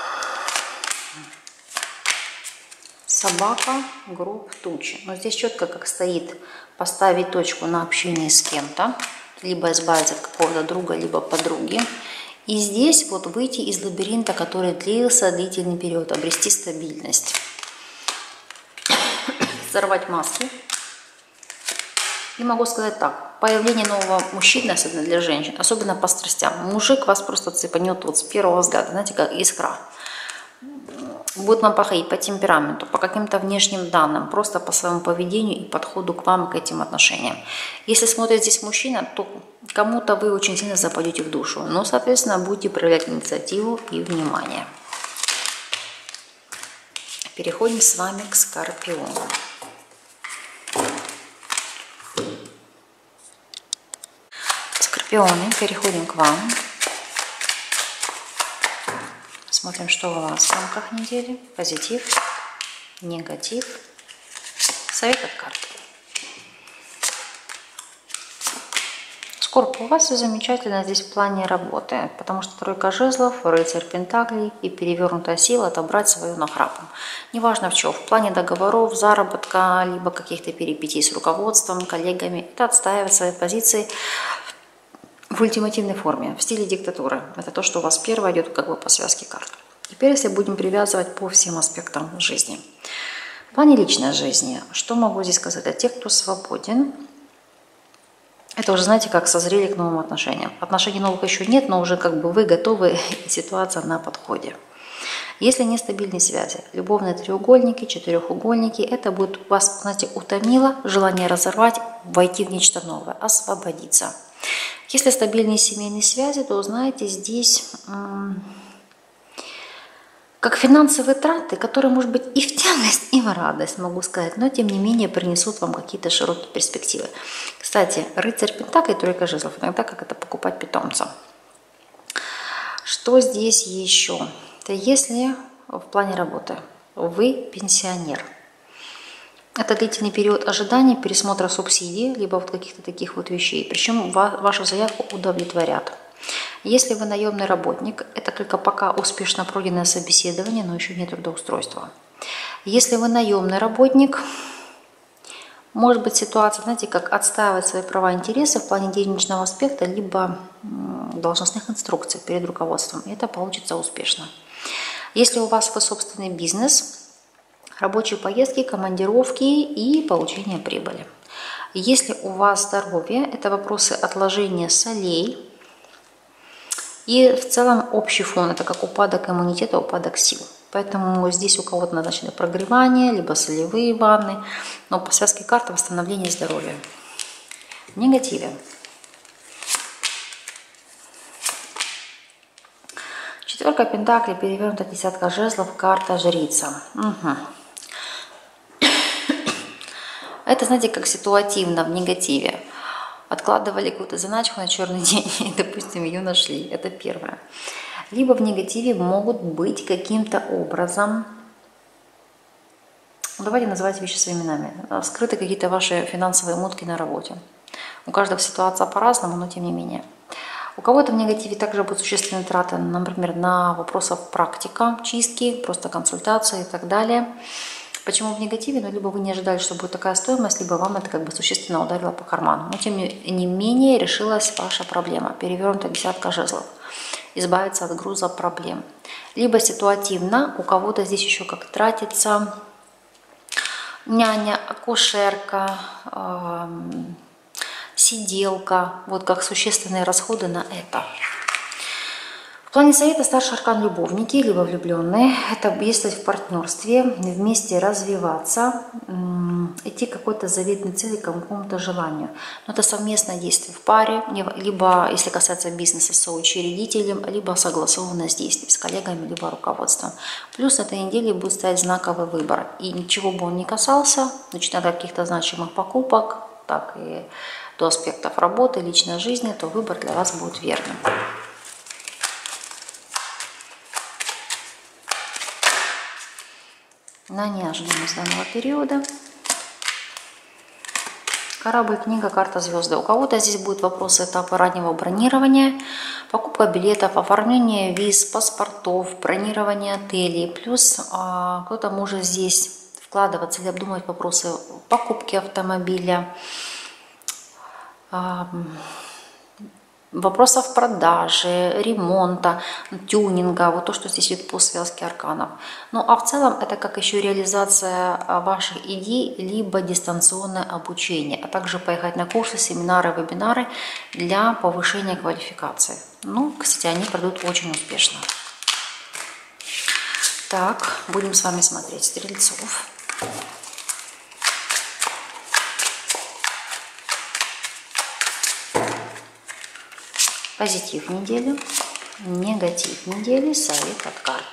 Собака, гроб, тучи. Но здесь четко как стоит поставить точку на общении с кем-то. Либо избавиться от какого-то друга, либо подруги. И здесь вот выйти из лабиринта, который длился длительный период, обрести стабильность. Сорвать маски. И могу сказать так, появление нового мужчины, особенно для женщин, особенно по страстям. Мужик вас просто цепанет вот с первого взгляда, знаете, как искра. Будет вам походить по темпераменту, по каким-то внешним данным, просто по своему поведению и подходу к вам, к этим отношениям. Если смотрит здесь мужчина, то кому-то вы очень сильно западете в душу. Но, соответственно, будете проявлять инициативу и внимание. Переходим с вами к Скорпиону. Скорпионы, переходим к вам. Смотрим, что у вас в рамках недели. Позитив, негатив, совет от карт. Скорб, у вас все замечательно здесь в плане работы, потому что тройка жезлов, рыцарь пентаклей и перевернутая сила – отобрать свою нахрапом. Неважно в чем, в плане договоров, заработка, либо каких-то перипетий с руководством, коллегами, это отстаивать свои позиции в ультимативной форме, в стиле диктатуры. Это то, что у вас первое идет как бы по связке карт. Теперь, если будем привязывать по всем аспектам жизни. В плане личной жизни, что могу здесь сказать? Для тех, кто свободен, это уже, знаете, как созрели к новым отношениям. Отношений новых еще нет, но уже как бы вы готовы, и ситуация на подходе. Если нестабильные связи, любовные треугольники, четырехугольники, это будет у вас, знаете, утомило желание разорвать, войти в нечто новое, освободиться. Если стабильные семейные связи, то, знаете, здесь как финансовые траты, которые, может быть, и в тягость, и в радость, могу сказать, но, тем не менее, принесут вам какие-то широкие перспективы. Кстати, рыцарь пентаклей, тройка жезлов, иногда как это покупать питомца. Что здесь еще? Это если в плане работы вы пенсионер. Это длительный период ожидания, пересмотра субсидий, либо вот каких-то таких вот вещей. Причем вашу заявку удовлетворят. Если вы наемный работник, это только пока успешно пройденное собеседование, но еще нет трудоустройства. Если вы наемный работник, может быть ситуация, знаете, как отстаивать свои права и интересы в плане денежного аспекта, либо должностных инструкций перед руководством. И это получится успешно. Если у вас свой собственный бизнес, рабочие поездки, командировки и получение прибыли. Если у вас здоровье, это вопросы отложения солей. И в целом общий фон, это как упадок иммунитета, упадок сил. Поэтому здесь у кого-то назначены прогревания, либо солевые ванны. Но по связке карт восстановление здоровья. В негативе. Четверка пентаклей, перевернутая десятка жезлов, карта жрица. Это, знаете, как ситуативно в негативе. Откладывали какую-то заначку на черный день и, допустим, ее нашли. Это первое. Либо в негативе могут быть каким-то образом, давайте называть вещи своими именами, скрыты какие-то ваши финансовые мутки на работе. У каждого ситуация по-разному, но тем не менее. У кого-то в негативе также будут существенные траты, например, на вопросов практика, чистки, просто консультации и так далее. Почему в негативе? Ну, либо вы не ожидали, что будет такая стоимость, либо вам это как бы существенно ударило по карману. Но тем не менее решилась ваша проблема. Перевернутая десятка жезлов. Избавиться от груза проблем. Либо ситуативно, у кого-то здесь еще как тратится няня, акушерка, сиделка. Вот как существенные расходы на это. В плане совета старший аркан любовники, либо влюбленные. Это действовать в партнерстве, вместе развиваться, идти к какой-то заветной цели, к какому-то желанию. Но это совместное действие в паре, либо, если касается бизнеса, с соучредителем, либо согласованность действий с коллегами, либо руководством. Плюс на этой неделе будет стоять знаковый выбор. И ничего бы он ни касался, начиная от каких-то значимых покупок, так и до аспектов работы, личной жизни, то выбор для вас будет верным. На неожиданность данного периода. Корабль, книга, карта, звезды. У кого-то здесь будут вопросы этапа раннего бронирования, покупка билетов, оформление виз, паспортов, бронирование отелей. Плюс кто-то может здесь вкладываться или обдумывать вопросы покупки автомобиля, вопросов продажи, ремонта, тюнинга, вот то, что здесь идет по связке арканов. Ну а в целом это как еще реализация ваших идей, либо дистанционное обучение, а также поехать на курсы, семинары, вебинары для повышения квалификации. Ну, кстати, они пройдут очень успешно. Так, будем с вами смотреть стрельцов. Позитив недели, негатив недели, совет от карт.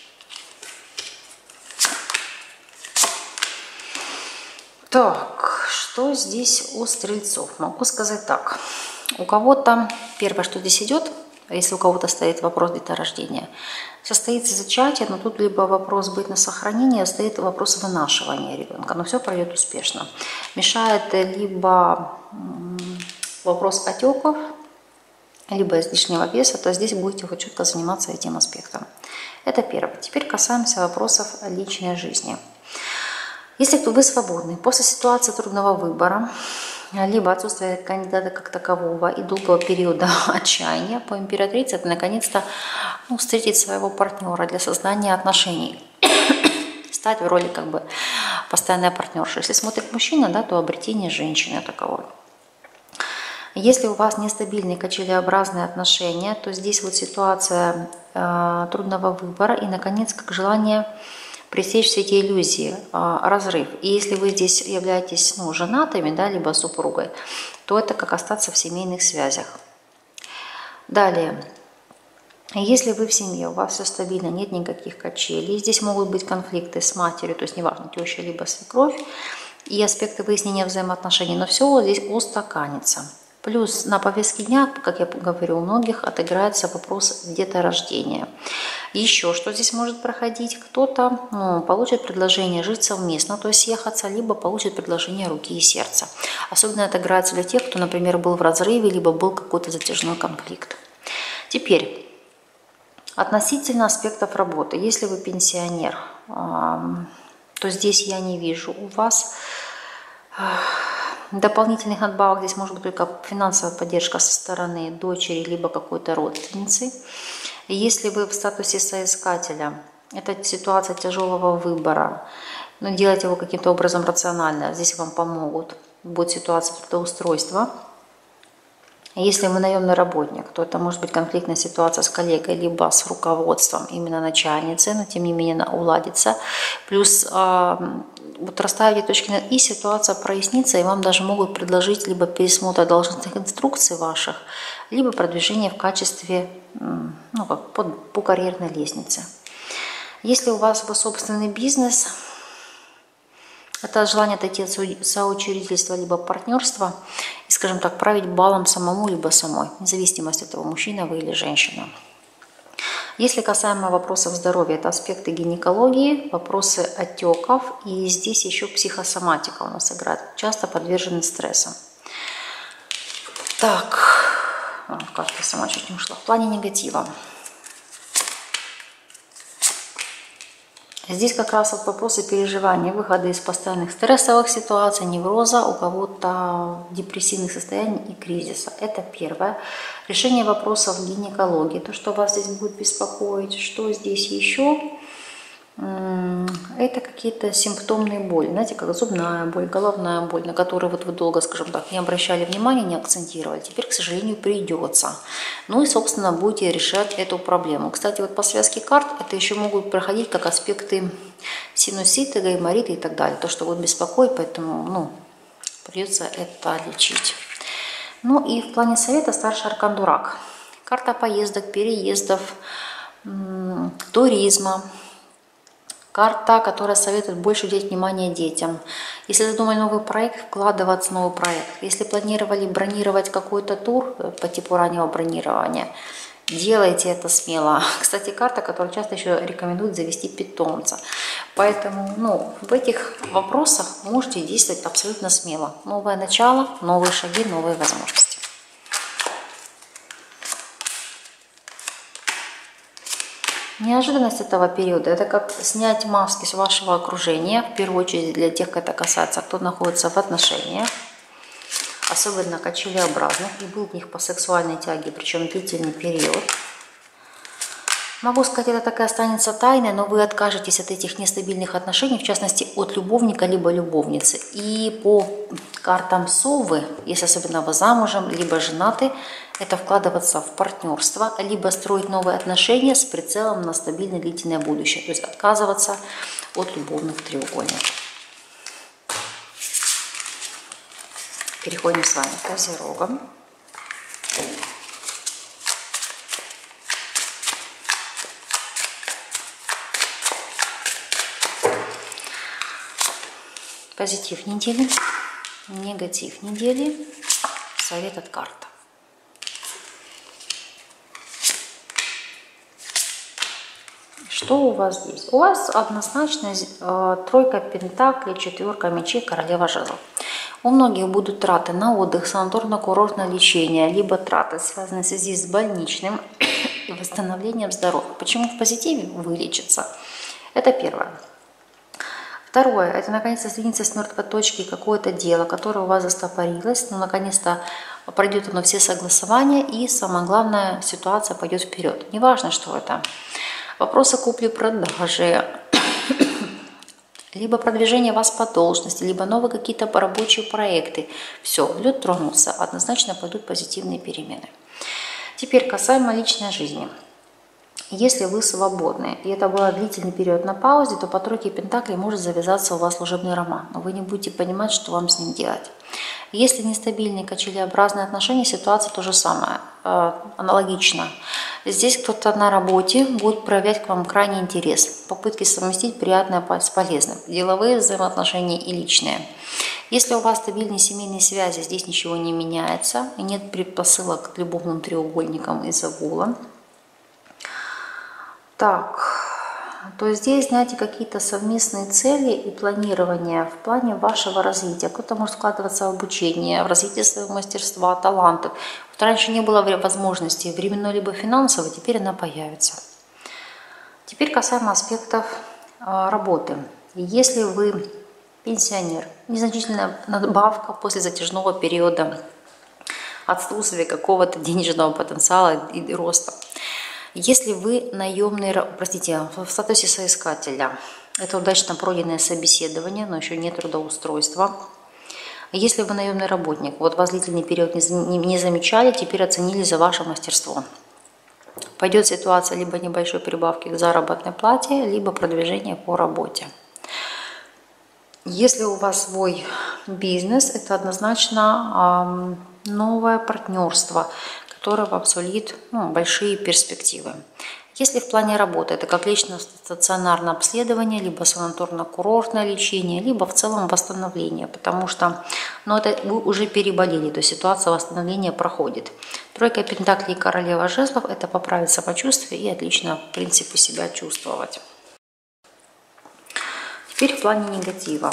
Так, что здесь у стрельцов? Могу сказать так. У кого-то, первое, что здесь идет, если у кого-то стоит вопрос деторождения, состоится зачатие, но тут либо вопрос быть на сохранение, стоит вопрос вынашивания ребенка, но все пройдет успешно. Мешает либо вопрос отеков, либо излишнего веса, то здесь будете хоть четко заниматься этим аспектом. Это первое. Теперь касаемся вопросов личной жизни. Если вы свободны после ситуации трудного выбора, либо отсутствия кандидата как такового и долгого периода отчаяния, по императрице это наконец-то встретить своего партнера для создания отношений, стать в роли как бы постоянной партнерши. Если смотрит мужчина, да, то обретение женщины таковой. Если у вас нестабильные качелеобразные отношения, то здесь вот ситуация трудного выбора и, наконец, как желание пресечь все эти иллюзии, разрыв. И если вы здесь являетесь женатыми, да, либо супругой, то это как остаться в семейных связях. Далее. Если вы в семье, у вас все стабильно, нет никаких качелей, здесь могут быть конфликты с матерью, то есть неважно, теща либо свекровь, и аспекты выяснения взаимоотношений, но все здесь устаканится. Плюс на повестке дня, как я говорю, у многих отыграется вопрос деторождения. Еще что здесь может проходить? Кто-то получит предложение жить совместно, то есть съехаться, либо получит предложение руки и сердца. Особенно это играется для тех, кто, например, был в разрыве, либо был какой-то затяжной конфликт. Теперь, относительно аспектов работы. Если вы пенсионер, то здесь я не вижу у вас дополнительных надбавок. Здесь может быть только финансовая поддержка со стороны дочери, либо какой-то родственницы. Если вы в статусе соискателя, это ситуация тяжелого выбора, но делать его каким-то образом рационально, здесь вам помогут. Будет ситуация трудоустройства. Если вы наемный работник, то это может быть конфликтная ситуация с коллегой, либо с руководством, именно начальницы, но тем не менее она уладится. Плюс вот расставите точки над «и», ситуация прояснится, и вам даже могут предложить либо пересмотр должностных инструкций ваших, либо продвижение в качестве, по карьерной лестнице. Если у вас свой собственный бизнес, это желание отойти от соучредительства либо партнерства и, скажем так, править балом самому либо самой, вне зависимости от того, мужчина вы или женщина. Если касаемо вопросов здоровья, это аспекты гинекологии, вопросы отеков, и здесь еще психосоматика у нас играет, часто подвержены стрессам. Так, карта сама чуть не ушла. В плане негатива. Здесь как раз вот вопросы переживания, выхода из постоянных стрессовых ситуаций, невроза, у кого-то депрессивных состояний и кризиса. Это первое. Решение вопросов гинекологии, то, что вас здесь будет беспокоить. Что здесь еще? Это какие-то симптомные боли, знаете, как зубная боль, головная боль, на которые вот вы долго, скажем так, не обращали внимания, не акцентировали. Теперь, к сожалению, придется. Ну и, собственно, будете решать эту проблему. Кстати, вот по связке карт это еще могут проходить как аспекты синусита, гайморита и так далее. То, что вот беспокоит, поэтому, придется это лечить. Ну и в плане совета старший аркан Дурак. Карта поездок, переездов, туризма. Карта, которая советует больше уделить внимание детям. Если задумали новый проект, вкладываться в новый проект. Если планировали бронировать какой-то тур по типу раннего бронирования, делайте это смело. Кстати, карта, которая часто еще рекомендует завести питомца. Поэтому, в этих вопросах можете действовать абсолютно смело. Новое начало, новые шаги, новые возможности. Неожиданность этого периода – это как снять маски с вашего окружения, в первую очередь для тех, кто это касается, кто находится в отношениях, особенно качелеобразных, и был в них по сексуальной тяге, причем длительный период. Могу сказать, это так и останется тайной, но вы откажетесь от этих нестабильных отношений, в частности, от любовника либо любовницы. И по картам совы, если особенно вы замужем, либо женаты, это вкладываться в партнерство, либо строить новые отношения с прицелом на стабильное длительное будущее. То есть отказываться от любовных треугольников. Переходим с вами к Козерогам. Позитив недели, негатив недели, совет от карт. Что у вас здесь? У вас однозначно тройка пентаклей, четверка мечей, королева жезлов. У многих будут траты на отдых, санаторно-курортное лечение, либо траты, связанные в связи с больничным и восстановлением здоровья. Почему в позитиве вылечится? Это первое. Второе, это наконец-то сдвинется с мертвой точки какое-то дело, которое у вас застопорилось, но наконец-то пройдет оно все согласования, и самое главное, ситуация пойдет вперед. Неважно, что это. Вопросы купли-продажи, либо продвижение вас по должности, либо новые какие-то рабочие проекты. Все, лед тронулся, однозначно пойдут позитивные перемены. Теперь касаемо личной жизни. Если вы свободны, и это был длительный период на паузе, то по тройке пентаклей может завязаться у вас служебный роман, но вы не будете понимать, что вам с ним делать. Если нестабильные качелеобразные отношения, ситуация то же самое, аналогично. Здесь кто-то на работе будет проявлять к вам крайний интерес, попытки совместить приятное с полезным, деловые взаимоотношения и личные. Если у вас стабильные семейные связи, здесь ничего не меняется, и нет предпосылок к любовным треугольникам и загулам. То здесь, знаете, какие-то совместные цели и планирование в плане вашего развития. Кто-то может вкладываться в обучение, в развитие своего мастерства, талантов. Вот раньше не было возможности временной либо финансовой, теперь она появится. Теперь касаемо аспектов работы. Если вы пенсионер, незначительная надбавка после затяжного периода отсутствия какого-то денежного потенциала и роста. Если вы наемный, в статусе соискателя, это удачно пройденное собеседование, но еще нет трудоустройства. Если вы наемный работник, вот вас длительный период не замечали, теперь оценили за ваше мастерство. Пойдет ситуация либо небольшой прибавки к заработной плате, либо продвижение по работе. Если у вас свой бизнес, это однозначно новое партнерство, которое вам сулит большие перспективы. Если в плане работы это как личное стационарное обследование, либо санаторно-курортное лечение, либо в целом восстановление, потому что это вы уже переболели, то есть ситуация восстановления проходит. Тройка пентаклей и королева жезлов – это поправить самочувствие и отлично, в принципе, себя чувствовать. Теперь в плане негатива.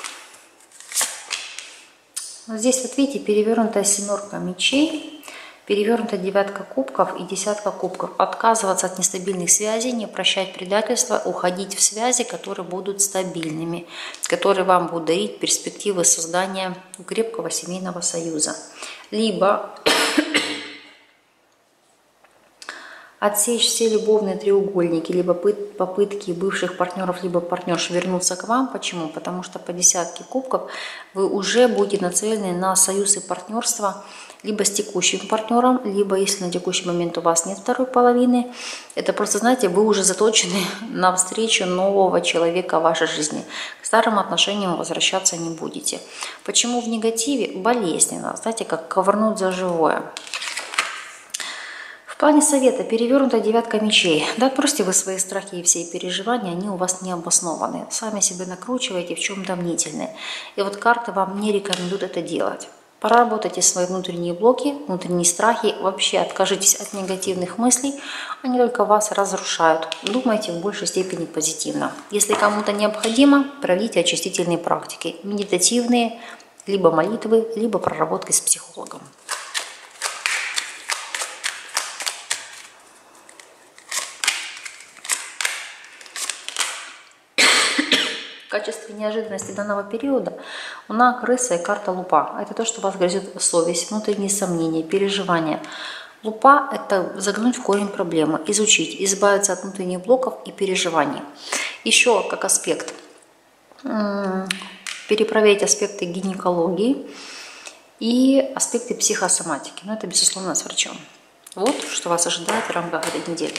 Здесь, вот видите, перевернутая семерка мечей, перевернутая девятка кубков и десятка кубков. Отказываться от нестабильных связей, не прощать предательства, уходить в связи, которые будут стабильными, которые вам будут дарить перспективы создания крепкого семейного союза. Либо отсечь все любовные треугольники, либо попытки бывших партнеров, либо партнерш вернуться к вам. Почему? Потому что по десятке кубков вы уже будете нацелены на союз и партнерство либо с текущим партнером, либо если на текущий момент у вас нет второй половины, это просто, знаете, вы уже заточены на встречу нового человека в вашей жизни. К старым отношениям возвращаться не будете. Почему в негативе? Болезненно, знаете, как ковырнуть за живое. В плане совета перевернутая девятка мечей. Да, бросьте вы свои страхи и все переживания, они у вас не обоснованы. Сами себя накручиваете, в чем-то мнительны. И вот карты вам не рекомендуют это делать. Проработайте свои внутренние блоки, внутренние страхи, вообще откажитесь от негативных мыслей, они только вас разрушают. Думайте в большей степени позитивно. Если кому-то необходимо, проведите очистительные практики, медитативные, либо молитвы, либо проработки с психологом. В качестве неожиданности данного периода у нас крыса и карта лупа. Это то, что вас грызет совесть, внутренние сомнения, переживания. Лупа – это заглянуть в корень проблемы, изучить, избавиться от внутренних блоков и переживаний. Еще как аспект перепроверить аспекты гинекологии и аспекты психосоматики. Но это, безусловно, с врачом. Вот что вас ожидает в рамках этой недели.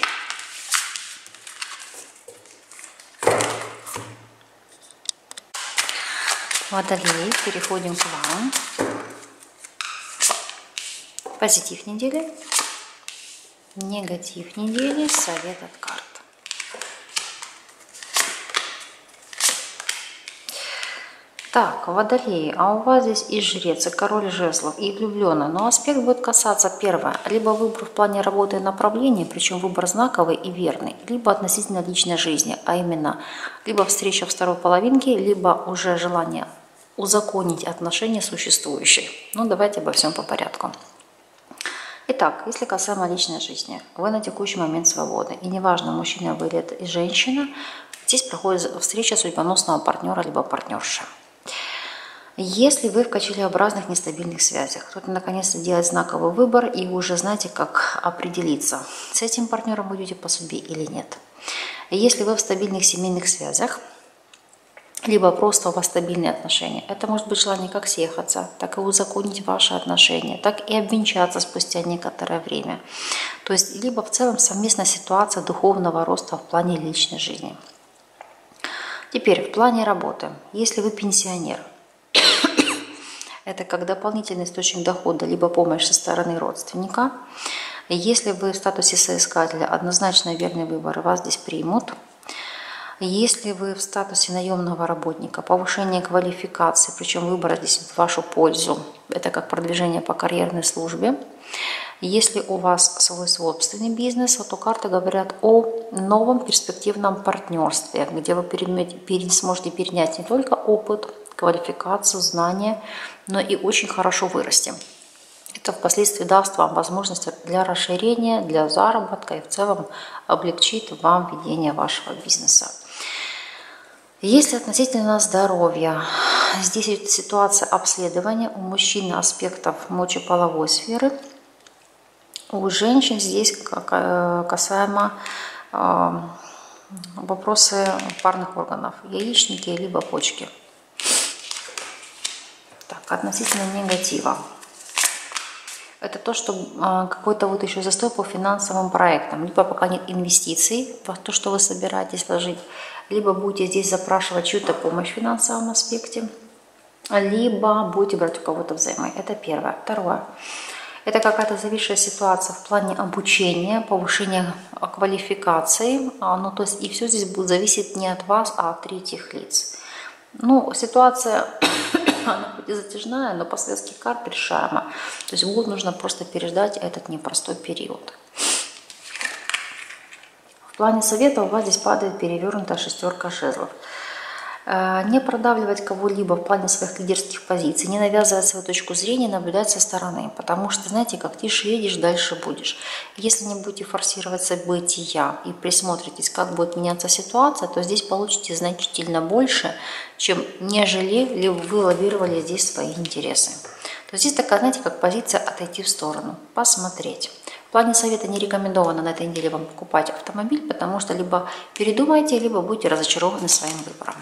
Водолей, переходим к вам. Позитив недели, негатив недели, совет от карт. Так, Водолей, а у вас здесь и жрец, и король жезлов, и влюбленный. Но аспект будет касаться первое. Либо выбор в плане работы и направления, причем выбор знаковый и верный, либо относительно личной жизни, а именно, либо встреча в второй половинке, либо уже желание узаконить отношения существующие. Ну, давайте обо всем по порядку. Итак, если касаемо личной жизни, вы на текущий момент свободны. И неважно, мужчина вы или женщина, здесь проходит встреча судьбоносного партнера либо партнерши. Если вы в качелеобразных нестабильных связях, кто-то наконец-то делает знаковый выбор и вы уже знаете, как определиться, с этим партнером будете по судьбе или нет. Если вы в стабильных семейных связях, либо просто у вас стабильные отношения. Это может быть желание как съехаться, так и узаконить ваши отношения, так и обвенчаться спустя некоторое время. То есть, либо в целом совместная ситуация духовного роста в плане личной жизни. Теперь, в плане работы. Если вы пенсионер, это как дополнительный источник дохода, либо помощь со стороны родственника. Если вы в статусе соискателя, однозначно верный выбор, вас здесь примут. Если вы в статусе наемного работника, повышение квалификации, причем выбор здесь в вашу пользу, это как продвижение по карьерной службе. Если у вас свой собственный бизнес, то карты говорят о новом перспективном партнерстве, где вы сможете перенять не только опыт, квалификацию, знания, но и очень хорошо вырасти. Это впоследствии даст вам возможность для расширения, для заработка и в целом облегчит вам ведение вашего бизнеса. Если относительно здоровья, здесь идет ситуация обследования у мужчин аспектов мочеполовой сферы, у женщин здесь касаемо вопросы парных органов, яичники либо почки. Так, относительно негатива. Это то, что какой-то вот еще застой по финансовым проектам. Либо пока нет инвестиций в то, что вы собираетесь вложить, либо будете здесь запрашивать чью-то помощь в финансовом аспекте, либо будете брать у кого-то взаймы. Это первое. Второе. Это какая-то зависшая ситуация в плане обучения, повышения квалификации. Ну, то есть и все здесь будет зависеть не от вас, а от третьих лиц. Ну, ситуация... Она хоть и затяжная, но по связке карт решаема. То есть год нужно просто переждать этот непростой период. В плане совета у вас здесь падает перевернутая шестерка жезлов. Не продавливать кого-либо в плане своих лидерских позиций, не навязывать свою точку зрения, наблюдать со стороны. Потому что, знаете, как тише едешь, дальше будешь. Если не будете форсировать события и присмотритесь, как будет меняться ситуация, то здесь получите значительно больше, чем нежели вы лавировали здесь свои интересы. То есть здесь такая, знаете, как позиция отойти в сторону, посмотреть. плане совета не рекомендовано на этой неделе вам покупать автомобиль, потому что либо передумаете, либо будете разочарованы своим выбором.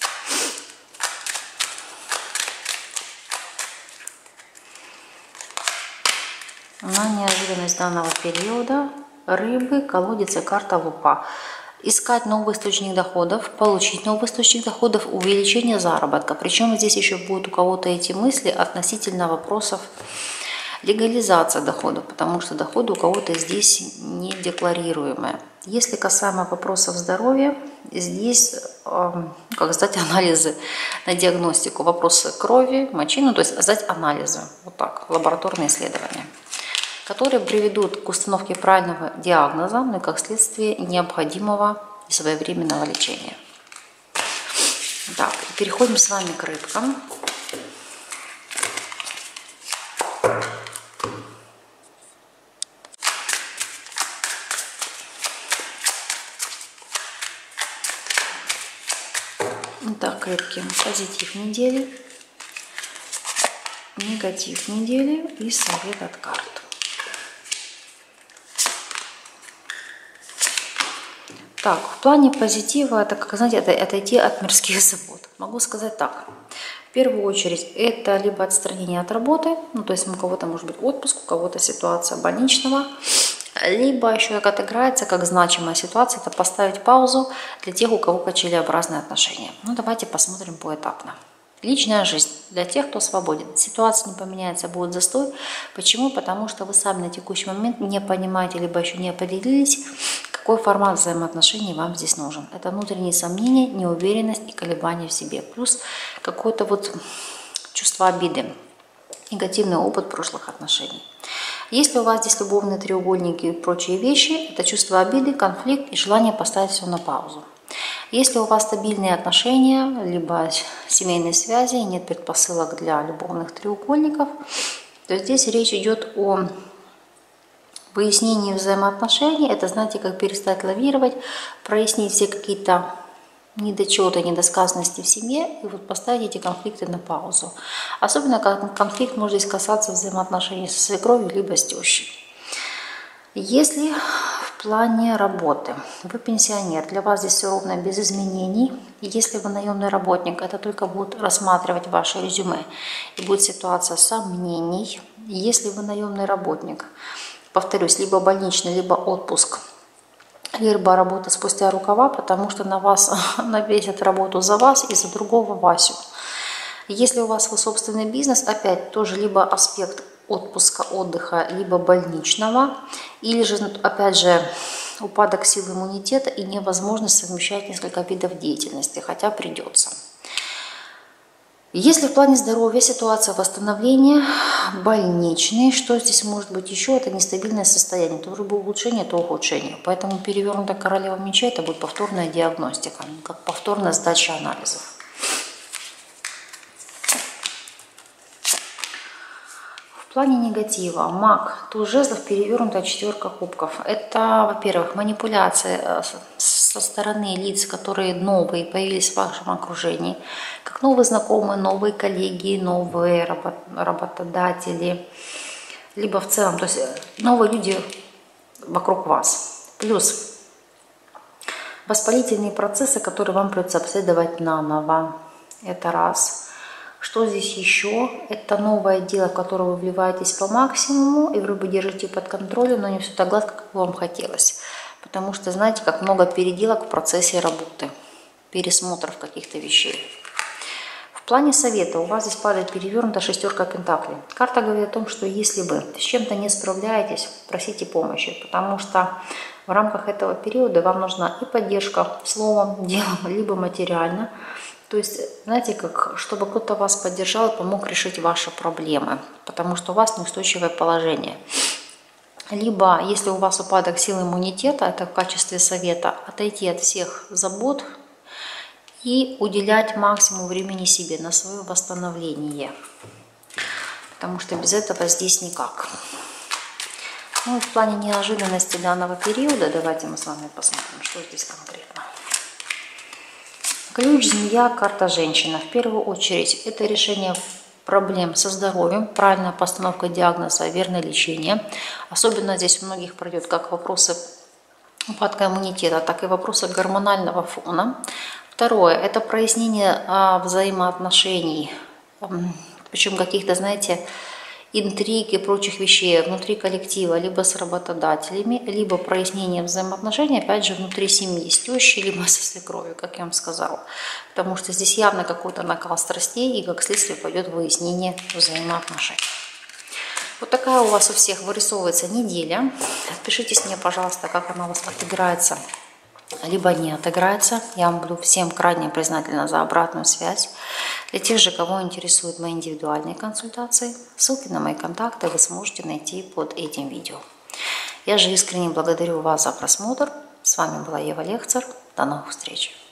На неожиданность данного периода рыбы, колодец и карта лупа. Искать новый источник доходов, получить новый источник доходов, увеличение заработка. Причем здесь еще будут у кого-то эти мысли относительно вопросов легализации доходов, потому что доходы у кого-то здесь не декларируемые. Если касаемо вопросов здоровья, здесь как сдать анализы на диагностику, вопросы крови, мочи, ну то есть сдать анализы, вот так, лабораторные исследования, которые приведут к установке правильного диагноза, но и как следствие необходимого и своевременного лечения. Так, переходим с вами к рыбкам. Так, рыбки, позитив недели, негатив недели и совет от карт. Так, в плане позитива, это, как знаете, это отойти от мирских забот. Могу сказать так. В первую очередь, это либо отстранение от работы, ну, то есть у кого-то может быть отпуск, у кого-то ситуация больничного, либо еще как отыграется, как значимая ситуация, это поставить паузу для тех, у кого качелеобразные отношения. Ну, давайте посмотрим поэтапно. Личная жизнь для тех, кто свободен. Ситуация не поменяется, будет застой. Почему? Потому что вы сами на текущий момент не понимаете, либо еще не определились, какой формат взаимоотношений вам здесь нужен. Это внутренние сомнения, неуверенность и колебания в себе. Плюс какое-то вот чувство обиды, негативный опыт прошлых отношений. Если у вас здесь любовные треугольники и прочие вещи, это чувство обиды, конфликт и желание поставить все на паузу. Если у вас стабильные отношения, либо семейные связи, нет предпосылок для любовных треугольников, то здесь речь идет о выяснении взаимоотношений. Это, знаете, как перестать лавировать, прояснить все какие-то недочеты, недосказанности в семье и вот поставить эти конфликты на паузу. Особенно, когда конфликт может здесь касаться взаимоотношений со свекровью либо с тещей. Если в плане работы вы пенсионер, для вас здесь все ровно без изменений. И если вы наемный работник, это только будут рассматривать ваше резюме и будет ситуация сомнений. Если вы наемный работник, повторюсь, либо больничный, либо отпуск, либо работа спустя рукава, потому что на вас навесят работу за вас и за другого Васю. Если у вас свой собственный бизнес, опять тоже либо аспект отпуска, отдыха, либо больничного, или же, опять же, упадок сил иммунитета и невозможность совмещать несколько видов деятельности, хотя придется. Если в плане здоровья ситуация восстановления, больничный, что здесь может быть еще? Это нестабильное состояние, то либо улучшение, то ухудшение. Поэтому перевернутая королева мечей – это будет повторная диагностика, как повторная сдача анализов. В плане негатива маг, туз жезлов, перевернутая четверка кубков. Это, во-первых, манипуляция со стороны лиц, которые новые появились в вашем окружении, как новые знакомые, новые коллеги, новые работодатели, либо в целом, то есть новые люди вокруг вас. Плюс воспалительные процессы, которые вам придется обследовать наново. Это раз. Что здесь еще? Это новое дело, в которое вы вливаетесь по максимуму, и вы держите под контролем, но не все так гладко, как вам хотелось. Потому что, знаете, как много переделок в процессе работы, пересмотров каких-то вещей. В плане совета у вас здесь падает перевернутая шестерка пентаклей. Карта говорит о том, что если вы с чем-то не справляетесь, просите помощи, потому что в рамках этого периода вам нужна и поддержка словом, делом, либо материально. То есть, знаете, как, чтобы кто-то вас поддержал и помог решить ваши проблемы, потому что у вас неустойчивое положение. Либо, если у вас упадок сил иммунитета, это в качестве совета, отойти от всех забот и уделять максимум времени себе на свое восстановление. Потому что без этого здесь никак. Ну и в плане неожиданности данного периода, давайте мы с вами посмотрим, что здесь конкретно. Ключ, змея, карта женщина. В первую очередь это решение проблем со здоровьем, правильная постановка диагноза, верное лечение. Особенно здесь у многих пройдет как вопросы упадка иммунитета, так и вопросы гормонального фона. Второе – это прояснение взаимоотношений, причем каких-то, знаете, интриг и прочих вещей внутри коллектива, либо с работодателями, либо прояснение взаимоотношений, опять же, внутри семьи, с тещей, либо со свекровью, как я вам сказала. Потому что здесь явно какой-то накал страстей, и как следствие пойдет выяснение взаимоотношений. Вот такая у вас у всех вырисовывается неделя. Отпишитесь мне, пожалуйста, как она у вас отыграется, либо не отыграется. Я вам буду всем крайне признательна за обратную связь. Для тех же, кого интересуют мои индивидуальные консультации, ссылки на мои контакты вы сможете найти под этим видео. Я же искренне благодарю вас за просмотр. С вами была Ева Лехцер. До новых встреч!